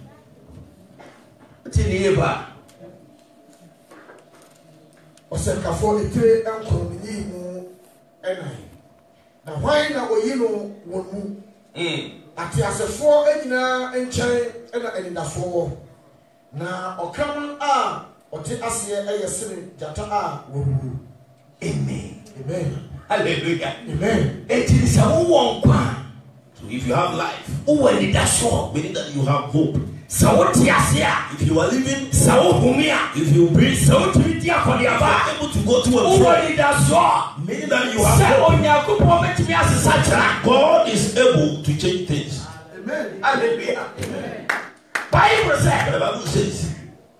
[SPEAKER 3] Osekafo etire enkoroni mu enai na hwan na oyino wonu mm ati asefo enyina enchen ena enidafo na okram a ote ase eyesere jata a wowu.
[SPEAKER 2] Amen.
[SPEAKER 3] Amen.
[SPEAKER 2] Hallelujah.
[SPEAKER 3] Amen.
[SPEAKER 2] It is a one kwa.
[SPEAKER 1] So if you have life,
[SPEAKER 2] meaning
[SPEAKER 1] that you have hope.
[SPEAKER 2] If
[SPEAKER 1] you are living,
[SPEAKER 2] if you breathe, if you are
[SPEAKER 1] able to go to and fro, meaning that you have hope. God is able to change things.
[SPEAKER 2] Amen. Hallelujah. Amen. Bible says,
[SPEAKER 1] the Bible says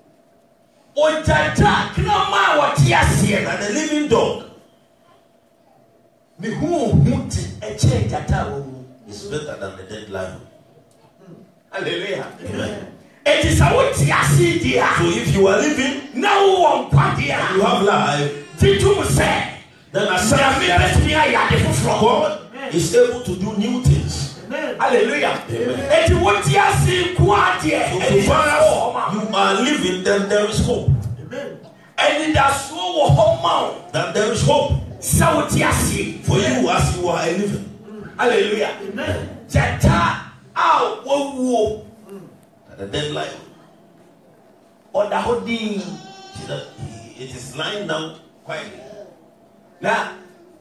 [SPEAKER 2] that
[SPEAKER 1] the living dog is better than the dead lion.
[SPEAKER 2] Hallelujah.
[SPEAKER 1] Amen.
[SPEAKER 2] It is a what you see there.
[SPEAKER 1] So if you are living,
[SPEAKER 2] now one party, you
[SPEAKER 1] have life.
[SPEAKER 2] Did you say?
[SPEAKER 1] Then God is able to do new things.
[SPEAKER 2] Amen. Hallelujah. It is what you see quite here.
[SPEAKER 1] So far as you are living, then there is hope.
[SPEAKER 2] Amen. And in that soul home,
[SPEAKER 1] that there is hope.
[SPEAKER 2] So what you see
[SPEAKER 1] for you as you are living.
[SPEAKER 2] Hallelujah. Amen. Jata. Ah, whoa, whoa.
[SPEAKER 1] The dead lion.
[SPEAKER 2] Or the holding.
[SPEAKER 1] It is lying down quietly.
[SPEAKER 2] Now,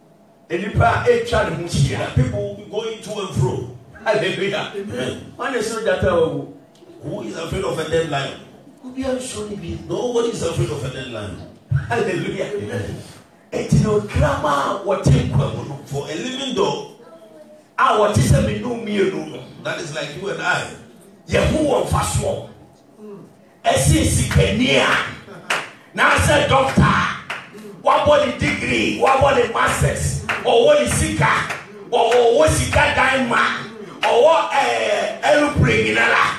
[SPEAKER 2] people
[SPEAKER 1] will be going to and fro.
[SPEAKER 2] Hallelujah.
[SPEAKER 1] Amen.
[SPEAKER 2] One is so that
[SPEAKER 1] who is afraid of a dead lion? Nobody is afraid of a dead lion.
[SPEAKER 2] Hallelujah.
[SPEAKER 1] Amen.
[SPEAKER 2] It's no drama. What take
[SPEAKER 1] for a living dog.
[SPEAKER 2] Our teacher me no me no.
[SPEAKER 1] That is like you and I.
[SPEAKER 2] Yehu of fast one. Esi sikenia. Now say doctor. What body degree? What body masters? Or what is sika? Or what sika diamond? Or what eh aeroplane in ala?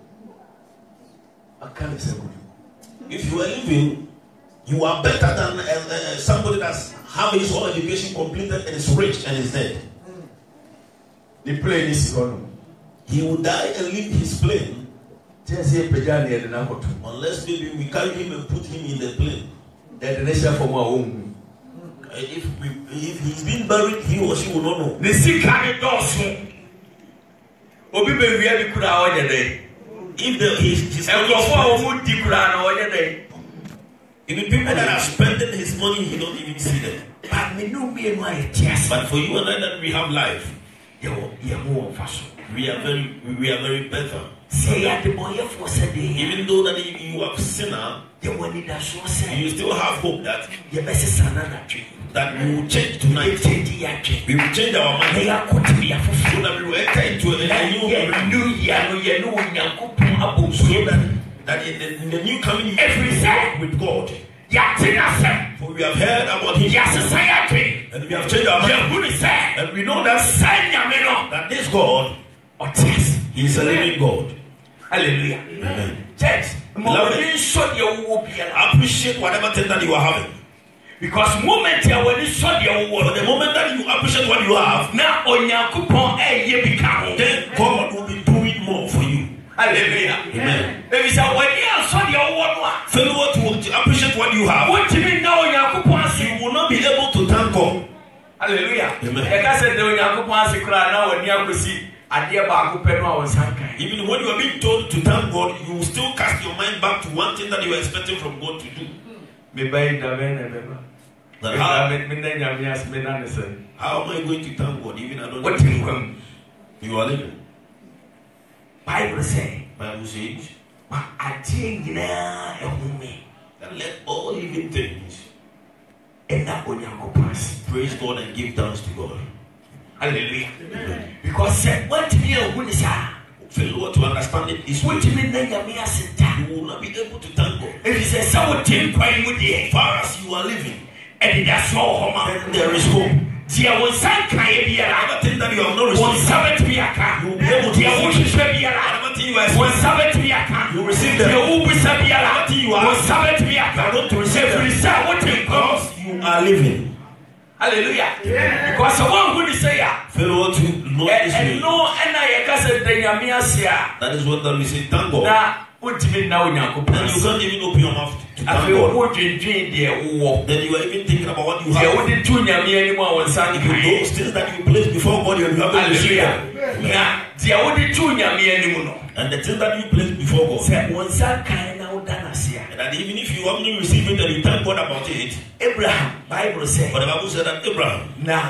[SPEAKER 2] I can't say good.
[SPEAKER 1] If you are living, you are better than uh, uh, somebody that's having his whole education completed and is rich and is dead.
[SPEAKER 2] The plane is gone.
[SPEAKER 1] He will die and leave his plane. Unless maybe we carry him and put him in the plane. If, we, if he's been buried, he or she will not know.
[SPEAKER 2] The sick carry doors.
[SPEAKER 1] If the his, his even people that are spending his money, he don't even see them. But for you and I that we have life. We are very, we are very better. Even though that you have sinner, you still have hope that that we will change tonight. We will change our mind so that we will enter into a new year. So that, that in, the, in the new coming year, we will with God. For we have heard about him and we have changed our mind. And we know that, that this God, he is a living God.
[SPEAKER 2] Hallelujah.
[SPEAKER 1] Amen.
[SPEAKER 2] Church,
[SPEAKER 1] appreciate whatever thing that you are having.
[SPEAKER 2] Because moment you when you saw your
[SPEAKER 1] word, the moment that you appreciate appreciate what you have,
[SPEAKER 2] na onyankopon eye bi ka ho,
[SPEAKER 1] then God will be doing more for you.
[SPEAKER 2] Hallelujah.
[SPEAKER 1] Amen.
[SPEAKER 2] Maybe say when you are so the one one.
[SPEAKER 1] Fellow, to appreciate what you have,
[SPEAKER 2] What you mean now onyankopon
[SPEAKER 1] you will not be able to thank God.
[SPEAKER 2] Hallelujah.
[SPEAKER 1] Amen.
[SPEAKER 2] E ka say the onyankopon se kura na woni akosi ade ba ko pe no awon sankan.
[SPEAKER 1] Even when you are being told to thank God, you will still cast your mind back to one thing that you are expecting from God to do.
[SPEAKER 2] Me buy da ben e be ba.
[SPEAKER 1] That how,
[SPEAKER 2] Me me na nyame as me na ne say.
[SPEAKER 1] how am I going to thank God? Even I don't
[SPEAKER 2] What
[SPEAKER 1] know.
[SPEAKER 2] you come?
[SPEAKER 1] You are living.
[SPEAKER 2] Bible say,
[SPEAKER 1] Bible says
[SPEAKER 2] ma ade nyina e hu me.
[SPEAKER 1] that let all living things
[SPEAKER 2] E na onyankopon se.
[SPEAKER 1] praise God and give thanks to God.
[SPEAKER 2] Hallelujah. Because say what me e hu ni sa.
[SPEAKER 1] Fellow, to understand it is
[SPEAKER 2] What
[SPEAKER 1] what
[SPEAKER 2] you mean na nyame asenta.
[SPEAKER 1] you will not be able to thank God.
[SPEAKER 2] It is a so tin kwan mu de.
[SPEAKER 1] As far as you are living,
[SPEAKER 2] And that's all homa.
[SPEAKER 1] then there is hope.
[SPEAKER 2] Dia won sankan e biara.
[SPEAKER 1] Everything that you have not
[SPEAKER 2] Won
[SPEAKER 1] received,
[SPEAKER 2] sabet biaka.
[SPEAKER 1] you will be able to
[SPEAKER 2] Dia won
[SPEAKER 1] receive.
[SPEAKER 2] hwehwe biara.
[SPEAKER 1] Everything you are
[SPEAKER 2] Won
[SPEAKER 1] expecting,
[SPEAKER 2] sabet biaka.
[SPEAKER 1] you receive
[SPEAKER 2] Dia
[SPEAKER 1] them.
[SPEAKER 2] wo busa biara.
[SPEAKER 1] Everything you are
[SPEAKER 2] Won sabet biaka.
[SPEAKER 1] you are going to receive them.
[SPEAKER 2] Every say what in
[SPEAKER 1] Because you are living.
[SPEAKER 2] Hallelujah. Because one who say ya.
[SPEAKER 1] Fellow, to know this
[SPEAKER 2] And
[SPEAKER 1] way.
[SPEAKER 2] no and I ka say the nyame asia.
[SPEAKER 1] That is what that we say, thank God.
[SPEAKER 2] Na ultimate na onyankopon.
[SPEAKER 1] And you can't even open your mouth to thank
[SPEAKER 2] Afi
[SPEAKER 1] God.
[SPEAKER 2] wo dwendwen de wo.
[SPEAKER 1] Then you are even thinking about what you
[SPEAKER 2] Dia wo
[SPEAKER 1] have.
[SPEAKER 2] de tu nyame ani mu a won sankan.
[SPEAKER 1] Those things that you place before God, you haven't received
[SPEAKER 2] Hallelujah.
[SPEAKER 1] them.
[SPEAKER 2] Na dia wo de tu nyame ani mu no.
[SPEAKER 1] And the things that you place before God,
[SPEAKER 2] Say won sankan na wo dan asia.
[SPEAKER 1] and that even if you haven't received it and you thank God about it,
[SPEAKER 2] Abraham Bible say
[SPEAKER 1] but the Bible said that Abraham,
[SPEAKER 2] na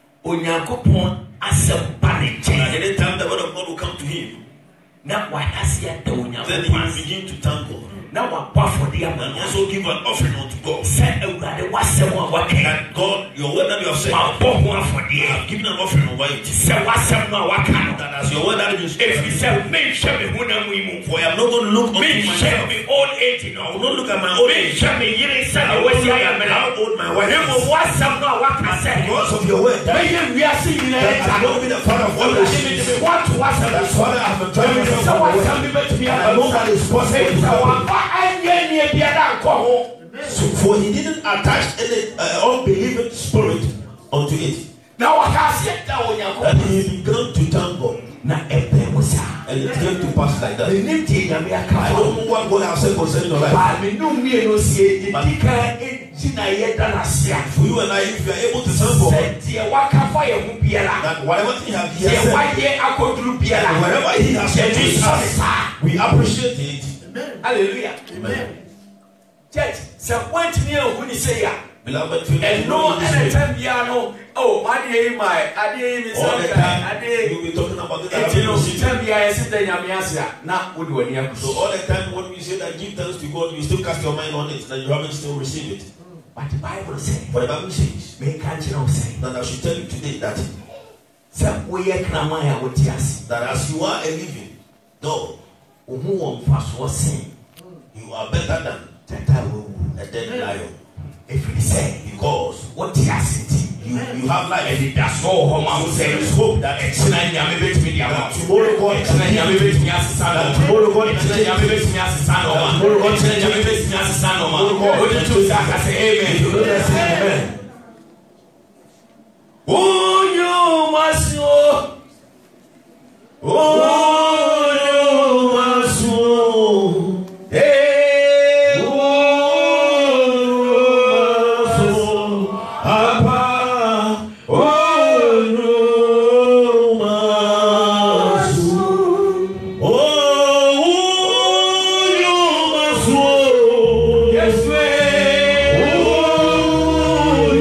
[SPEAKER 2] onyankopon asem ba ne
[SPEAKER 1] at
[SPEAKER 2] nkyɛn
[SPEAKER 1] any time the word of God will come to him,
[SPEAKER 2] na wahase ata
[SPEAKER 1] then he will
[SPEAKER 2] onyankopon
[SPEAKER 1] begin to thank God
[SPEAKER 2] na wabɔ afɔde ama
[SPEAKER 1] and
[SPEAKER 2] no
[SPEAKER 1] also give an offering unto God.
[SPEAKER 2] sɛ awurade wasɛm a waka
[SPEAKER 1] That God, your word that you have said,
[SPEAKER 2] wabɔ ho
[SPEAKER 1] I
[SPEAKER 2] afɔdeɛ
[SPEAKER 1] have given an offering over it.
[SPEAKER 2] sɛ wasɛm no a waka no
[SPEAKER 1] That as your word that is
[SPEAKER 2] ɛfiri sɛ menhwɛ me honam yi mu
[SPEAKER 1] for I am not going to look unto
[SPEAKER 2] menhwɛ
[SPEAKER 1] myself.
[SPEAKER 2] me old age
[SPEAKER 1] I
[SPEAKER 2] no
[SPEAKER 1] will not look at my old age.
[SPEAKER 2] menhwɛ me yere
[SPEAKER 1] I
[SPEAKER 2] sɛdeɛ
[SPEAKER 1] will not
[SPEAKER 2] wasi
[SPEAKER 1] look
[SPEAKER 2] ayɛ
[SPEAKER 1] at
[SPEAKER 2] me
[SPEAKER 1] how
[SPEAKER 2] no
[SPEAKER 1] old my wife
[SPEAKER 2] ne mu
[SPEAKER 1] is.
[SPEAKER 2] wasɛm no a waka sɛ
[SPEAKER 1] Because of your word, that
[SPEAKER 2] mɛyɛ wiase nyinaa
[SPEAKER 1] I
[SPEAKER 2] agya
[SPEAKER 1] will be the father of all
[SPEAKER 2] awurade
[SPEAKER 1] nations.
[SPEAKER 2] mede me wɔto wasɛm
[SPEAKER 1] That's
[SPEAKER 2] so
[SPEAKER 1] why I have enjoyed myself
[SPEAKER 2] sɛ
[SPEAKER 1] from the
[SPEAKER 2] wasɛm
[SPEAKER 1] word.
[SPEAKER 2] bi bɛtumi
[SPEAKER 1] And I
[SPEAKER 2] aba
[SPEAKER 1] know that it's possible to
[SPEAKER 2] sɛ
[SPEAKER 1] happen.
[SPEAKER 2] wamfa anyɛ nneɛ biara nkɔ ho
[SPEAKER 1] So, for he didn't attach any uh, unbelieving spirit unto it.
[SPEAKER 2] na waka aseɛ da
[SPEAKER 1] And
[SPEAKER 2] onyankopɔn
[SPEAKER 1] he began to thank God.
[SPEAKER 2] na ɛbɛn mu saa
[SPEAKER 1] And it came to pass like that.
[SPEAKER 2] menim deɛ nyame aka
[SPEAKER 1] I
[SPEAKER 2] fa
[SPEAKER 1] don't know what God has said concerning your life.
[SPEAKER 2] baa menom mmienu sie yɛdi kan gyina yɛda no ase a
[SPEAKER 1] For you and I, if you are able to thank God,
[SPEAKER 2] sɛ deɛ waka fa yɛ ho biara
[SPEAKER 1] that whatever thing he has he has
[SPEAKER 2] deɛ
[SPEAKER 1] said,
[SPEAKER 2] wayɛ akɔduru biara
[SPEAKER 1] and wherever he has said to
[SPEAKER 2] yɛde sɔre
[SPEAKER 1] us,
[SPEAKER 2] saa
[SPEAKER 1] we appreciate it.
[SPEAKER 2] hallelujah
[SPEAKER 1] Amen.
[SPEAKER 2] church sɛ woantumi ahu ne sɛ yɛ
[SPEAKER 1] Beloved, feel
[SPEAKER 2] ɛno ɛna tam biara no o adeɛ yi ma adeɛ yi mi
[SPEAKER 1] all the
[SPEAKER 2] sɛ
[SPEAKER 1] time
[SPEAKER 2] adeɛ
[SPEAKER 1] you'll be talking about it. I
[SPEAKER 2] eti
[SPEAKER 1] haven't
[SPEAKER 2] no
[SPEAKER 1] received it.
[SPEAKER 2] tam biara yɛsi da nyame ase a na wode w'ani agu
[SPEAKER 1] So
[SPEAKER 2] so
[SPEAKER 1] all the time when we say that give thanks to God, you still cast your mind on it, that you haven't still received it.
[SPEAKER 2] but the bible sɛ
[SPEAKER 1] But the Bible says
[SPEAKER 2] meka kyerɛ wo sɛ
[SPEAKER 1] that I should tell you today that
[SPEAKER 2] sɛ woyɛ kraman a wote ase
[SPEAKER 1] that as you are a living dog,
[SPEAKER 2] wo ho wɔ mfasoɔ sen
[SPEAKER 1] you are better than
[SPEAKER 2] tata wawu
[SPEAKER 1] a dead lion,
[SPEAKER 2] ɛfiri sɛ
[SPEAKER 1] because
[SPEAKER 2] wote ase nti
[SPEAKER 1] you you have life.
[SPEAKER 2] ɛde da so wɔ hɔ ma wo
[SPEAKER 1] So
[SPEAKER 2] sɛ
[SPEAKER 1] there is hope that
[SPEAKER 2] ɛkyena nyame bɛtumi de ama
[SPEAKER 1] that
[SPEAKER 2] wo
[SPEAKER 1] tomorrow God
[SPEAKER 2] ɛkyena nyame bɛtumi asesa no
[SPEAKER 1] that tomorrow God
[SPEAKER 2] ɛkyena nyame bɛtumi asesa no ma
[SPEAKER 1] tomorrow God
[SPEAKER 2] ɛkyena nyame bɛtumi asesa no ma wode to sɛ aka sɛ amen
[SPEAKER 1] Amen.
[SPEAKER 2] Onyumasio Onyumasio Eh Onyumasio Apa Onyumasio Onyumasio Yes we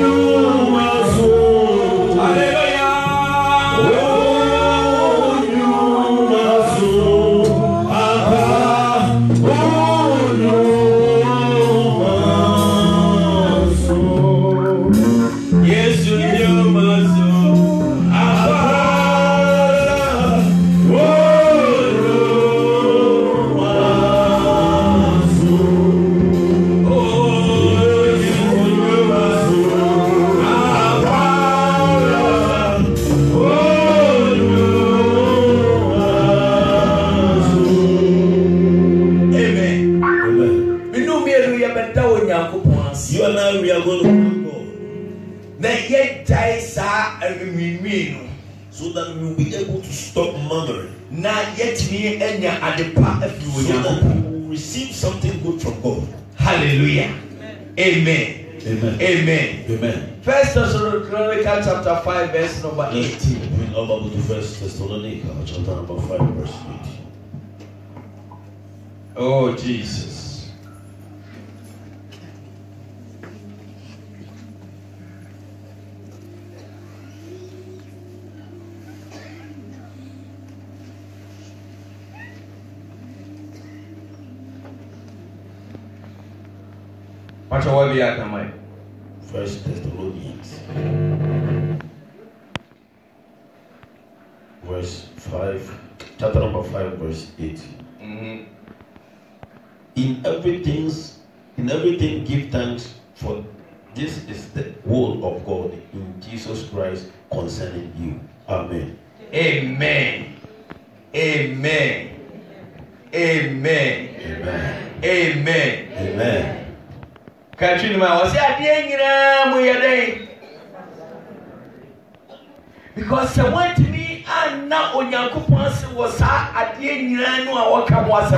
[SPEAKER 1] So that we will be able to stop murmuring.
[SPEAKER 2] So that
[SPEAKER 1] we will receive something good from God.
[SPEAKER 2] Hallelujah. Amen.
[SPEAKER 1] Amen.
[SPEAKER 2] Amen.
[SPEAKER 1] Amen.
[SPEAKER 2] First Thessalonians chapter five, verse number eighteen.
[SPEAKER 1] Bring our Bible to First Thessalonians chapter number five, verse eighteen.
[SPEAKER 2] Oh Jesus. What are we at, Mike?
[SPEAKER 1] First Thessalonians, verse five, chapter number five, verse eight.
[SPEAKER 2] Mm-hmm.
[SPEAKER 1] In everything, in everything, give thanks, for this is the will of God in Jesus Christ concerning you. Amen.
[SPEAKER 2] Amen. Amen. Amen.
[SPEAKER 1] Amen.
[SPEAKER 2] Amen.
[SPEAKER 1] Amen.
[SPEAKER 2] Country man was because I want to me and now on your coupons was at the end. I come was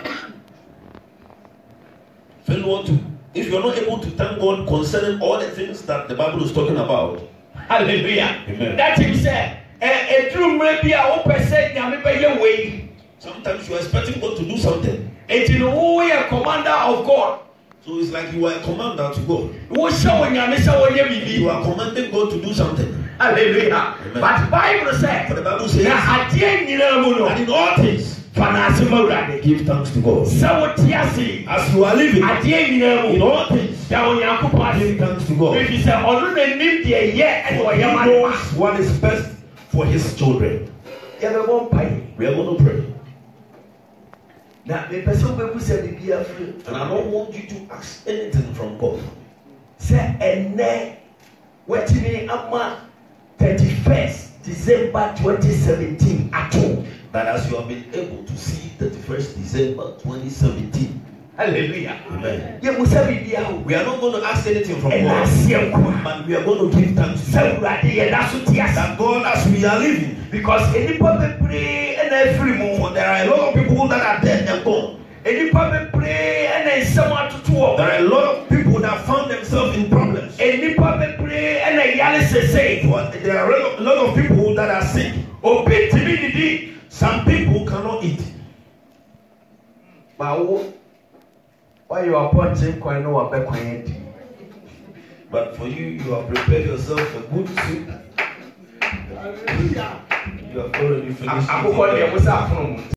[SPEAKER 1] to if you're not able to thank God concerning all the things that the Bible is talking about.
[SPEAKER 2] Hallelujah.
[SPEAKER 1] Amen.
[SPEAKER 2] That he said, a true maybe I open said, way.
[SPEAKER 1] Sometimes you are expecting God to do something.
[SPEAKER 2] It's in who we are commander of God.
[SPEAKER 1] So it's like you are a commander to God.
[SPEAKER 2] You
[SPEAKER 1] are commanding God to do something.
[SPEAKER 2] Hallelujah. Amen. But the Bible says,
[SPEAKER 1] but the Bible says,
[SPEAKER 2] that
[SPEAKER 1] in all things, give thanks to God. As you are living, in all things, give thanks to God. He knows what is best for his children. We are going to pray.
[SPEAKER 2] Now, the person who said, "Be afraid,"
[SPEAKER 1] and I don't want you to ask anything from God.
[SPEAKER 2] Say, and then, what you mean, Amma, thirty-first December twenty seventeen at all.
[SPEAKER 1] That as you have been able to see thirty-first December twenty seventeen.
[SPEAKER 2] Hallelujah.
[SPEAKER 1] Amen.
[SPEAKER 2] We
[SPEAKER 1] are not going to ask anything from God, but we are going to give thanks to God. That God, as we are living,
[SPEAKER 2] because any people pray and every moment,
[SPEAKER 1] there are a lot of people that are dead and gone.
[SPEAKER 2] Any people pray and then someone to talk.
[SPEAKER 1] There are a lot of people that found themselves in problems.
[SPEAKER 2] Any people pray and then yell say,
[SPEAKER 1] there are a lot of people that are sick. Some people cannot eat.
[SPEAKER 2] But why you are punching quite no one
[SPEAKER 1] but for you, you have prepared yourself a good soup. You have already finished.
[SPEAKER 2] I'm going to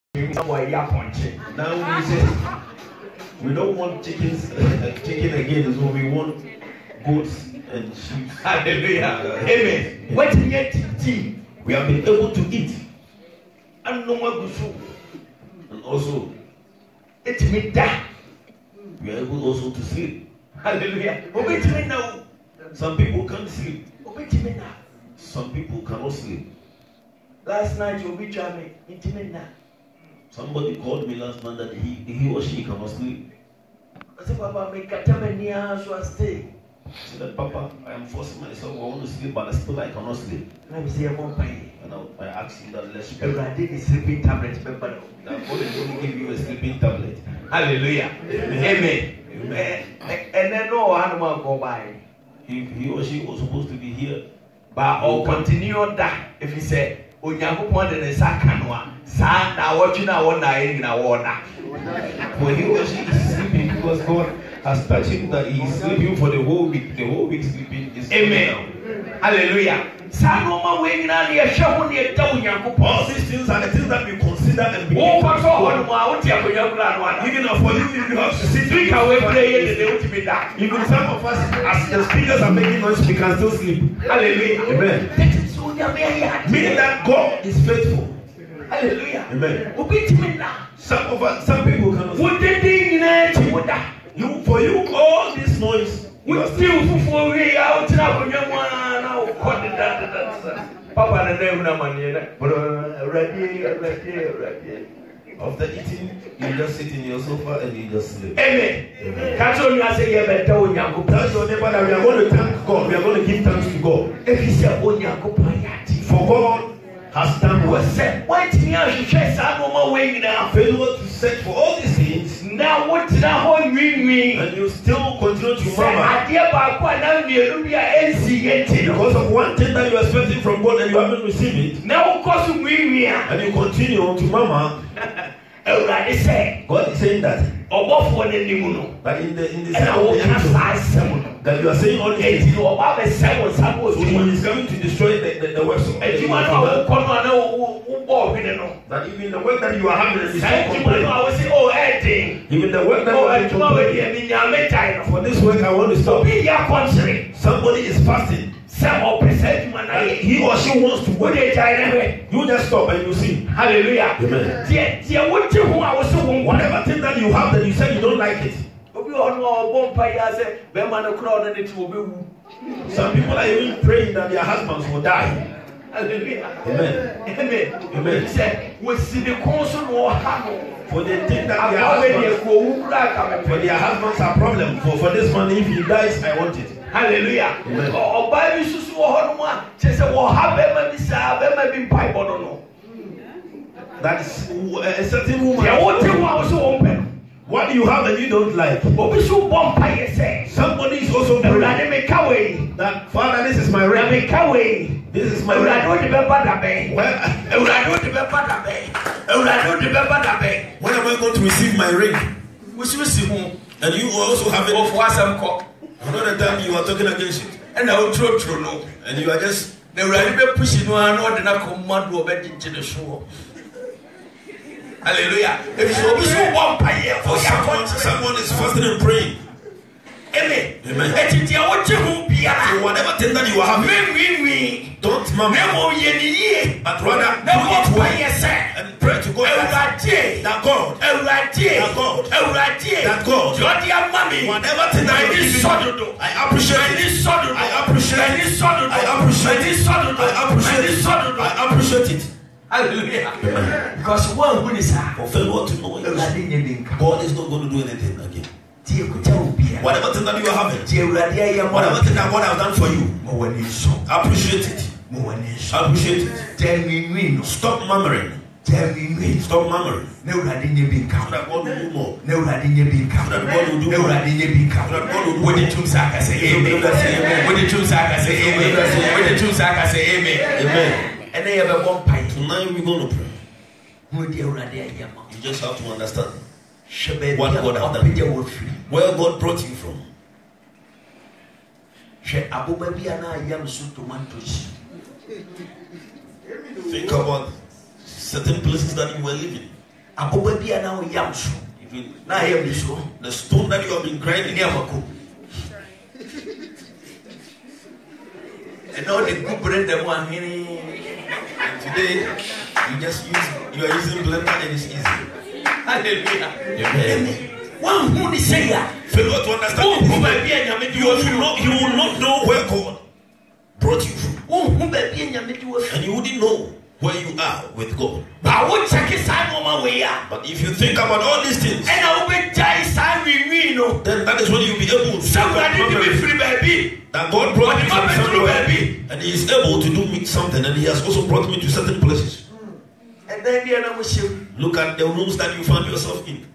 [SPEAKER 1] now we say we don't want chickens, uh, chicken again, so we want goats and sheep.
[SPEAKER 2] Hallelujah. Amen. What yet
[SPEAKER 1] we have been able to eat
[SPEAKER 2] and no more food.
[SPEAKER 1] And also
[SPEAKER 2] it's me that
[SPEAKER 1] we are able also to sleep.
[SPEAKER 2] Hallelujah. Obey me now.
[SPEAKER 1] Some people can't sleep.
[SPEAKER 2] Obey me now.
[SPEAKER 1] Some people cannot sleep.
[SPEAKER 2] Last night you be me intimate now.
[SPEAKER 1] Somebody called me last night that he, he or she cannot sleep.
[SPEAKER 2] I said, Papa, make a time near so I stay.
[SPEAKER 1] I said, Papa, I am forcing myself. I want to sleep, but still I cannot sleep.
[SPEAKER 2] Let me say, I won't pay.
[SPEAKER 1] And I, I asked him that let's pray.
[SPEAKER 2] I did a sleeping tablet. That God
[SPEAKER 1] is going to give you a sleeping tablet.
[SPEAKER 2] Hallelujah. Amen. Amen. And then no animal go by.
[SPEAKER 1] He, he or she was supposed to be here.
[SPEAKER 2] But I'll continue that if he said, Onyankopon de nsa kanwa sa na watching na one na in na one.
[SPEAKER 1] When he or she is sleeping because God has touched him that he is sleeping for the whole week. The whole week sleeping is
[SPEAKER 2] amen. Hallelujah. Sa no ma we nyina na ye hwe ho na ye da Onyankopon.
[SPEAKER 1] All these things are the things that we consider and believe.
[SPEAKER 2] Oh, for so one ma what you Onyankopon no.
[SPEAKER 1] Even for you, you have to sit.
[SPEAKER 2] We can we pray the day to be that.
[SPEAKER 1] Even some of us, as the speakers are making noise, we can still sleep.
[SPEAKER 2] Hallelujah.
[SPEAKER 1] Amen. Meaning that God is faithful.
[SPEAKER 2] Hallelujah.
[SPEAKER 1] Amen. Some of us, some people cannot. You, for you, all this noise.
[SPEAKER 2] You are still for we out now. Papa, the name of money, ready, ready, ready.
[SPEAKER 1] After eating, you just sit in your sofa and you just sleep.
[SPEAKER 2] Amen. That's all you are saying.
[SPEAKER 1] Tell your neighbor that we are going to thank God. We are going to give thanks to God. For God has done well. Failure to search for all these things.
[SPEAKER 2] Now what now
[SPEAKER 1] and you still continue to murmur because of one thing that you are expecting from God and you haven't received it.
[SPEAKER 2] Now and
[SPEAKER 1] you continue to murmur. God is saying that that in the in the angel, that you are saying all these things. So he is coming to destroy the, the, the works of that even the work that you are having is even the work that you are doing. For this work I want to stop. Somebody is fasting. He or she wants to work. You just stop and you see. Hallelujah. Amen. Whatever thing that you have that you said you don't like it. Some people are even praying that their husbands will die. Hallelujah. Amen. Amen. Amen. For they think that their husbands, for their husbands are problem. For, for this man, if he dies, I want it.
[SPEAKER 2] Hallelujah.
[SPEAKER 1] That is a certain woman. What do you have that you don't like? Somebody is also praying that, Father, this is my ring. This is my ring. When am I going to receive my ring? And you also have it. Another time you are talking against it. And I will throw through no. And you are just they will be pushing one or the command will be into the show. Hallelujah. If you wish you one pie for someone, someone is fasting and praying. Amen. Amen. So whatever thing that you are having, don't murmur, but rather do it well and pray to God that God, that God, that God, whatever thing that you do, I appreciate it. I appreciate it. I appreciate it. I appreciate it. I appreciate it. Hallelujah. Because one who is for failure to know God is not going to do anything again. Whatever thing that you are having, whatever thing that God has done for you, appreciate it. Appreciate it. Stop murmuring. Stop murmuring. So that God will do more. So that God will do more. So that God will do more. When the two saka say amen. When the two saka say amen. When the two saka say amen. Amen. And they have a one pint. Tonight we're going to pray. You just have to understand what God has done. Where God brought you from. Think about certain places that you were living. Even the stone that you have been grinding. And now they go bread the one here. And today you just use you are using blender and it's easy. Hallelujah. Amen. One who is saying failure to understand it. You will not you will not know where God brought you from. And you wouldn't know where you are with God. But if you think about all these things, then that is when you'll be able to see that God brought me from somewhere and He is able to do me something, and He has also brought me to certain places. Look at the rooms that you found yourself in.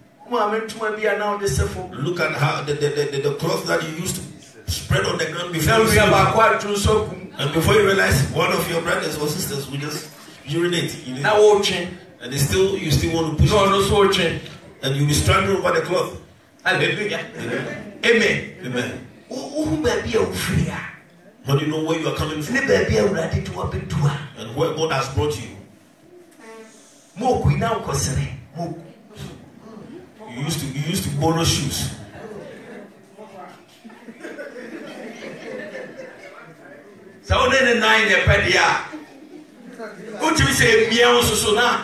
[SPEAKER 1] Look at how the, the, the, the cloth that you used to spread on the ground before you sleep. And before you realize one of your brothers or sisters will just urinate in it. And they still you still want to push it. And you'll be struggling over the cloth. Hallelujah. Amen. Amen. How do you know where you are coming from? And where God has brought you. You used to you used to borrow shoes. So then the nine the pedia. What you say meow so now?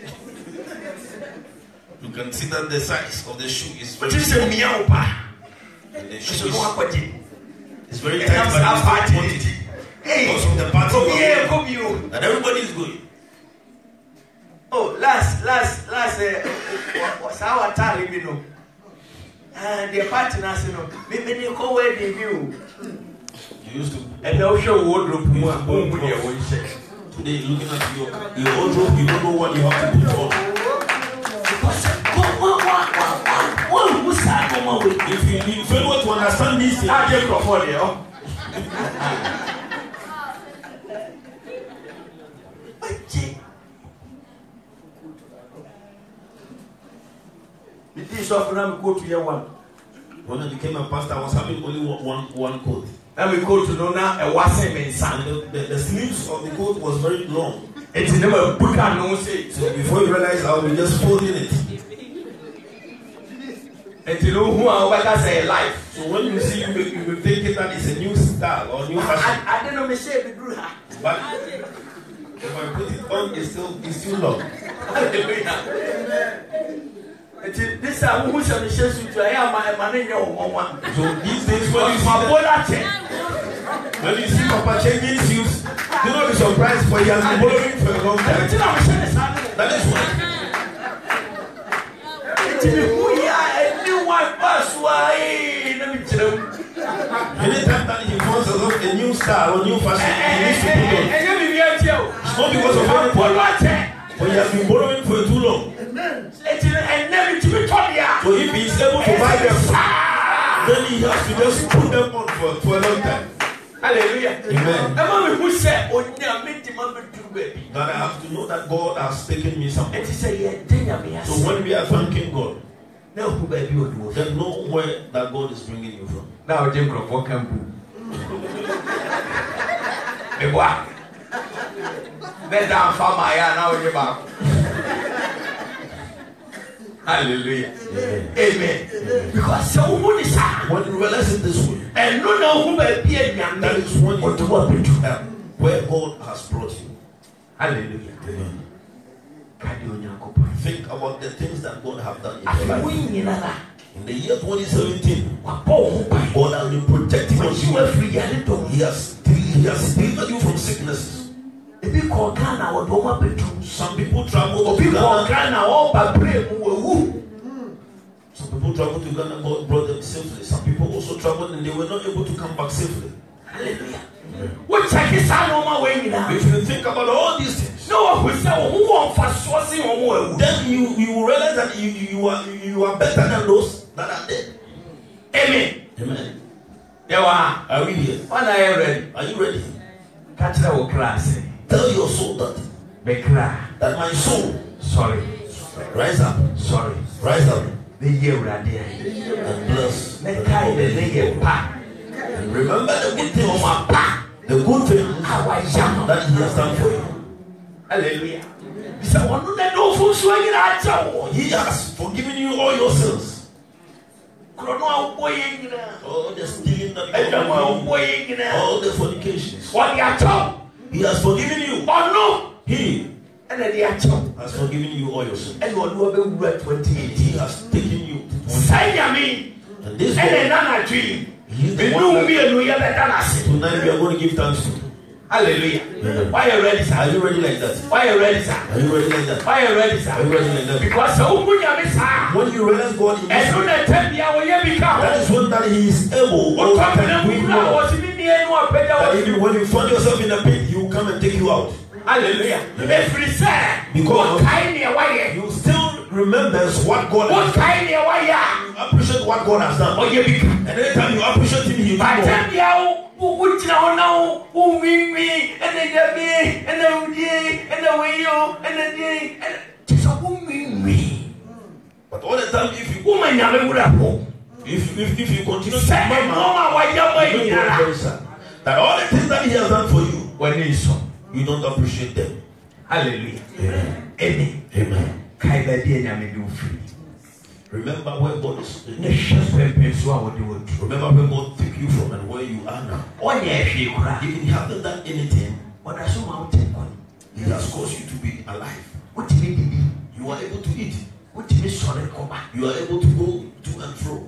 [SPEAKER 1] You can see that the size of the shoe is very small. Meow pa. And the shoe is it's very tight, but it's quantity. Because of the party and everybody is going.
[SPEAKER 2] Oh, last, last, last, what's our time, you know? And the partners, you know, maybe they go where they view.
[SPEAKER 1] You used to,
[SPEAKER 2] and now show wardrobe more home with your
[SPEAKER 1] one shirt. Today, looking at your, your wardrobe, you don't know what you have to put on. If you, you fail to understand this, I get for you.
[SPEAKER 2] This of them go to year one.
[SPEAKER 1] When I became a pastor, I was having only one one, one coat.
[SPEAKER 2] And we go to Nona and Wasem and San.
[SPEAKER 1] The, the, the sleeves of the coat was very long.
[SPEAKER 2] It's never book and no say.
[SPEAKER 1] So before you realize, I'll be just folding it.
[SPEAKER 2] And you know who I better say life.
[SPEAKER 1] So when you see, you will, you will think it that it's a new style or new fashion.
[SPEAKER 2] I, I don't know, me say it do that.
[SPEAKER 1] But if I put it on, it's still it's still long.
[SPEAKER 2] This is who shall be shares with you. I am my man.
[SPEAKER 1] So these days, when you see the, when you see Papa changing suits, do not be surprised, for he has been borrowing for a long time. That is why. Anytime that he wants a new style or new fashion, he needs to put on. It's not because of anything, but he has been borrowing for too long. So if he is able to buy them, then he has to just put them on for, for a long time.
[SPEAKER 2] Hallelujah.
[SPEAKER 1] Amen.
[SPEAKER 2] That
[SPEAKER 1] I have to know that God has taken me somewhere. So when we are thanking God, then know where that God is bringing you from.
[SPEAKER 2] Now, Jim Croft, what can you do? Let down for my now you're back. Hallelujah.
[SPEAKER 1] Amen.
[SPEAKER 2] Amen. Because so when
[SPEAKER 1] you realize it this way,
[SPEAKER 2] and no no who may be a young
[SPEAKER 1] that is when you do what to help where God has brought you.
[SPEAKER 2] Hallelujah.
[SPEAKER 1] Amen. Think about the things that God has done in your life. In the year twenty seventeen, God has been protecting you. He has He has delivered you from sicknesses. Some people travel to Ghana. Some people travel to Ghana, God brought them safely. Some people also traveled and they were not able to come back safely.
[SPEAKER 2] Hallelujah.
[SPEAKER 1] If you think about all these things, then you, you will realize that you, you, are, you are better than those that are dead.
[SPEAKER 2] Amen.
[SPEAKER 1] Amen.
[SPEAKER 2] Are
[SPEAKER 1] we here?
[SPEAKER 2] When are you ready?
[SPEAKER 1] Are you ready?
[SPEAKER 2] Catch the class.
[SPEAKER 1] Tell your soul that. That my soul.
[SPEAKER 2] Sorry.
[SPEAKER 1] Rise up.
[SPEAKER 2] Sorry.
[SPEAKER 1] Rise up.
[SPEAKER 2] The year we are there.
[SPEAKER 1] And bless.
[SPEAKER 2] The kind of nigga pa.
[SPEAKER 1] And remember the good thing of my pa. The good thing that he has done for you.
[SPEAKER 2] Hallelujah.
[SPEAKER 1] He has forgiven you all your sins. All the stealing that you have done, all the fornications. He has forgiven you. He has forgiven you all your sins. He has taken you to twenty. And this God, He is the one that tonight we are going to give thanks to.
[SPEAKER 2] Hallelujah.
[SPEAKER 1] Yeah.
[SPEAKER 2] Why are you ready, sir?
[SPEAKER 1] Are you ready like that?
[SPEAKER 2] Why are you ready, sir?
[SPEAKER 1] Are you ready like that?
[SPEAKER 2] Why are you ready, sir?
[SPEAKER 1] Are you ready like that?
[SPEAKER 2] Because
[SPEAKER 1] when you realize God in
[SPEAKER 2] and
[SPEAKER 1] this,
[SPEAKER 2] that
[SPEAKER 1] is when that He is able to do more. That even when you find yourself in a pit, He will come and take you out.
[SPEAKER 2] Hallelujah. Every say,
[SPEAKER 1] because you still remembers what God has done. You appreciate what God has done. And anytime you appreciate Him, He will do more. But all the time, if you if if, if you continue to remember that all the things that He has done for you, when He is so, you don't appreciate them.
[SPEAKER 2] Hallelujah.
[SPEAKER 1] Amen.
[SPEAKER 2] Amen.
[SPEAKER 1] Amen. Remember where God is. Remember where God took you from and where you are now. If you haven't done anything, He has caused you to be alive. You are able to eat. You are able to go to and fro.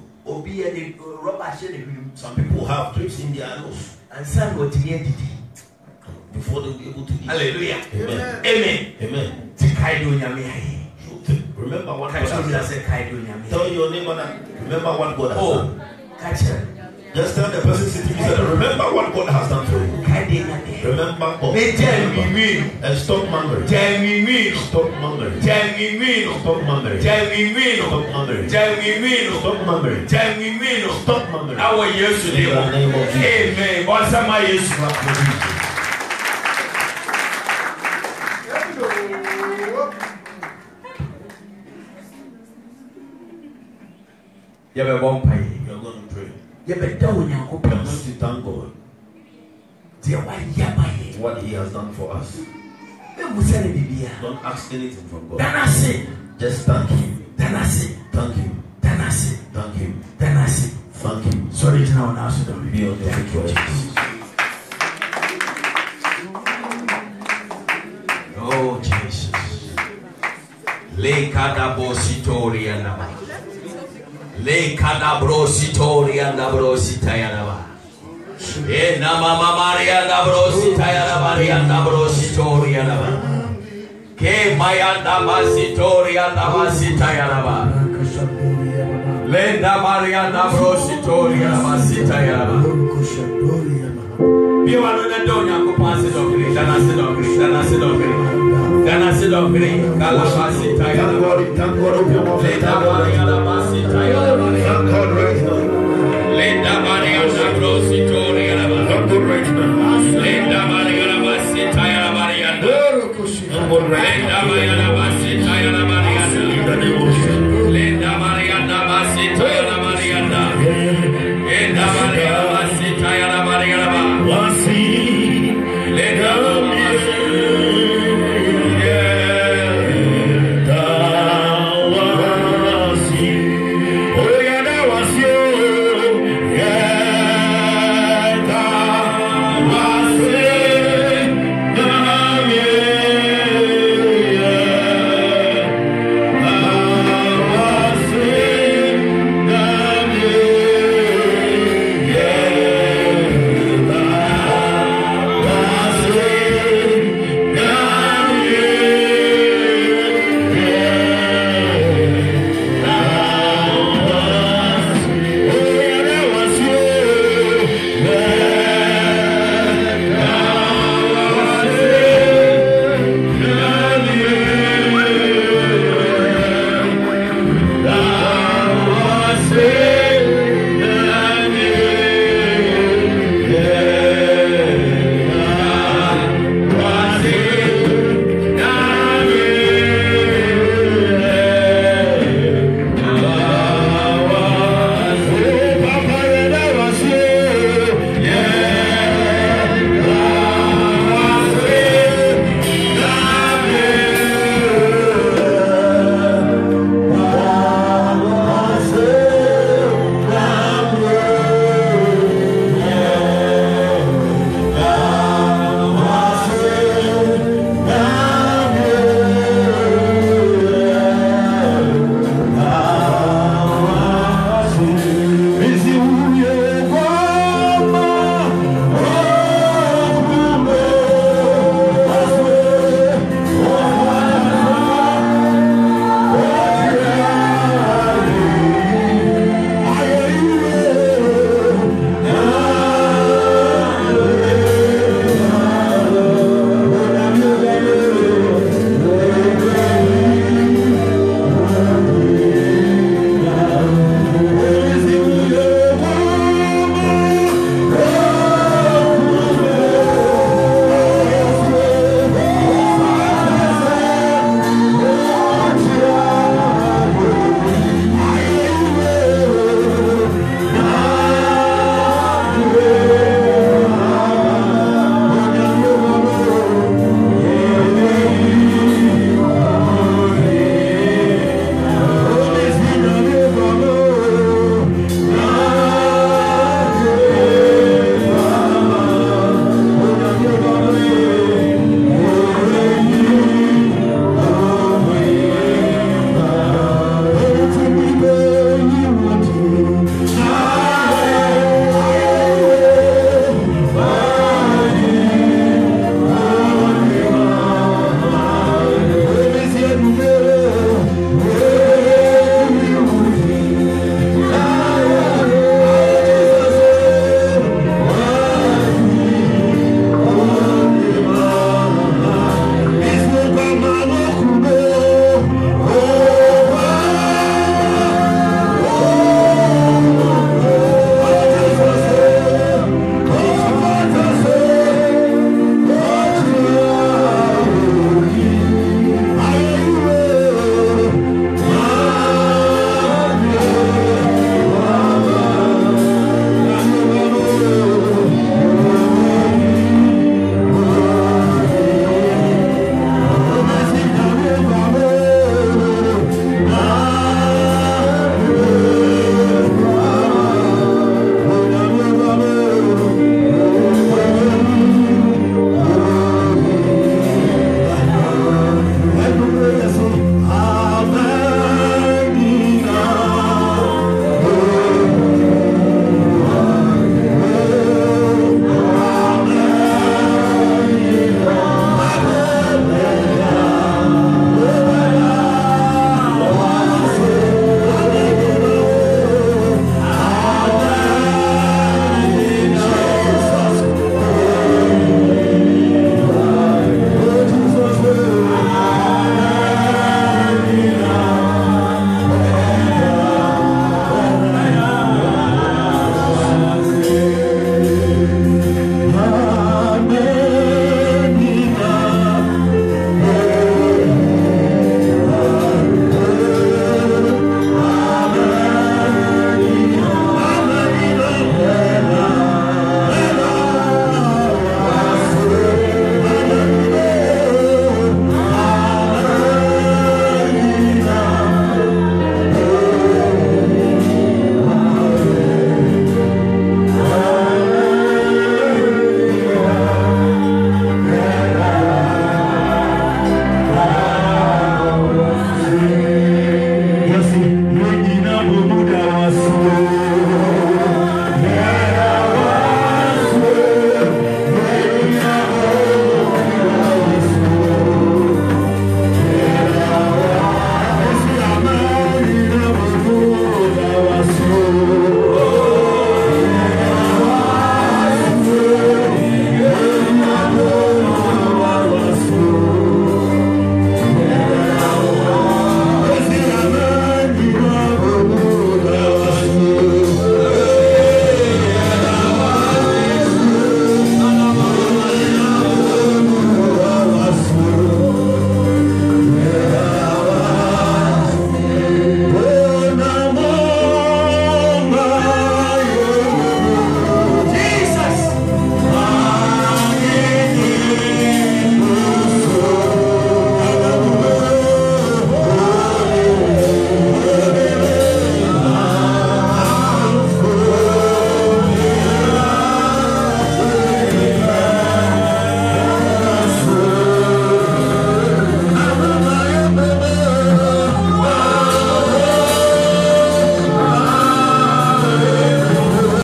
[SPEAKER 1] Some people have drips in their nose.
[SPEAKER 2] And son what he did
[SPEAKER 1] Before they will be able to eat.
[SPEAKER 2] Hallelujah.
[SPEAKER 1] Amen.
[SPEAKER 2] Amen.
[SPEAKER 1] Amen.
[SPEAKER 2] Amen.
[SPEAKER 1] Remember what God has done. Tell your neighbor that. Remember what God has done. Just tell the person sitting beside you, remember what God has done for you. Remember God. And stop murmuring. Stop murmuring. Stop murmuring. Stop murmuring. Stop murmuring. Stop murmuring.
[SPEAKER 2] Our yes today. Amen. What's my yes? You have a bomb pie.
[SPEAKER 1] You're going to pray.
[SPEAKER 2] You have a down your
[SPEAKER 1] You're going to thank God. What He has done for us. Don't ask anything from God. Just thank Him. Thank Him. Thank Him. Thank Him.
[SPEAKER 2] Sorry, now now so don't
[SPEAKER 1] Be on the situation.
[SPEAKER 2] Oh Jesus. Le kada bositoria nama. Le kada brositoria na brositaya nama. E nama mamaria na brositaya na maria na brositoria nama. Ke maya na basitoria na basitaya nama. Le na maria na brositoria na basitaya nama. Be one of the donya ko pass it off. Dana sit off. Dana sit off. Dana sit off. Kala basitaya nama.
[SPEAKER 1] Thank God, open your mouth. Thank God right now.
[SPEAKER 2] Linda Maria Sabrositoria.
[SPEAKER 1] Thank God right now.
[SPEAKER 2] Linda Maria Basitaya Maria.
[SPEAKER 1] Thank God right now.
[SPEAKER 2] Linda Maria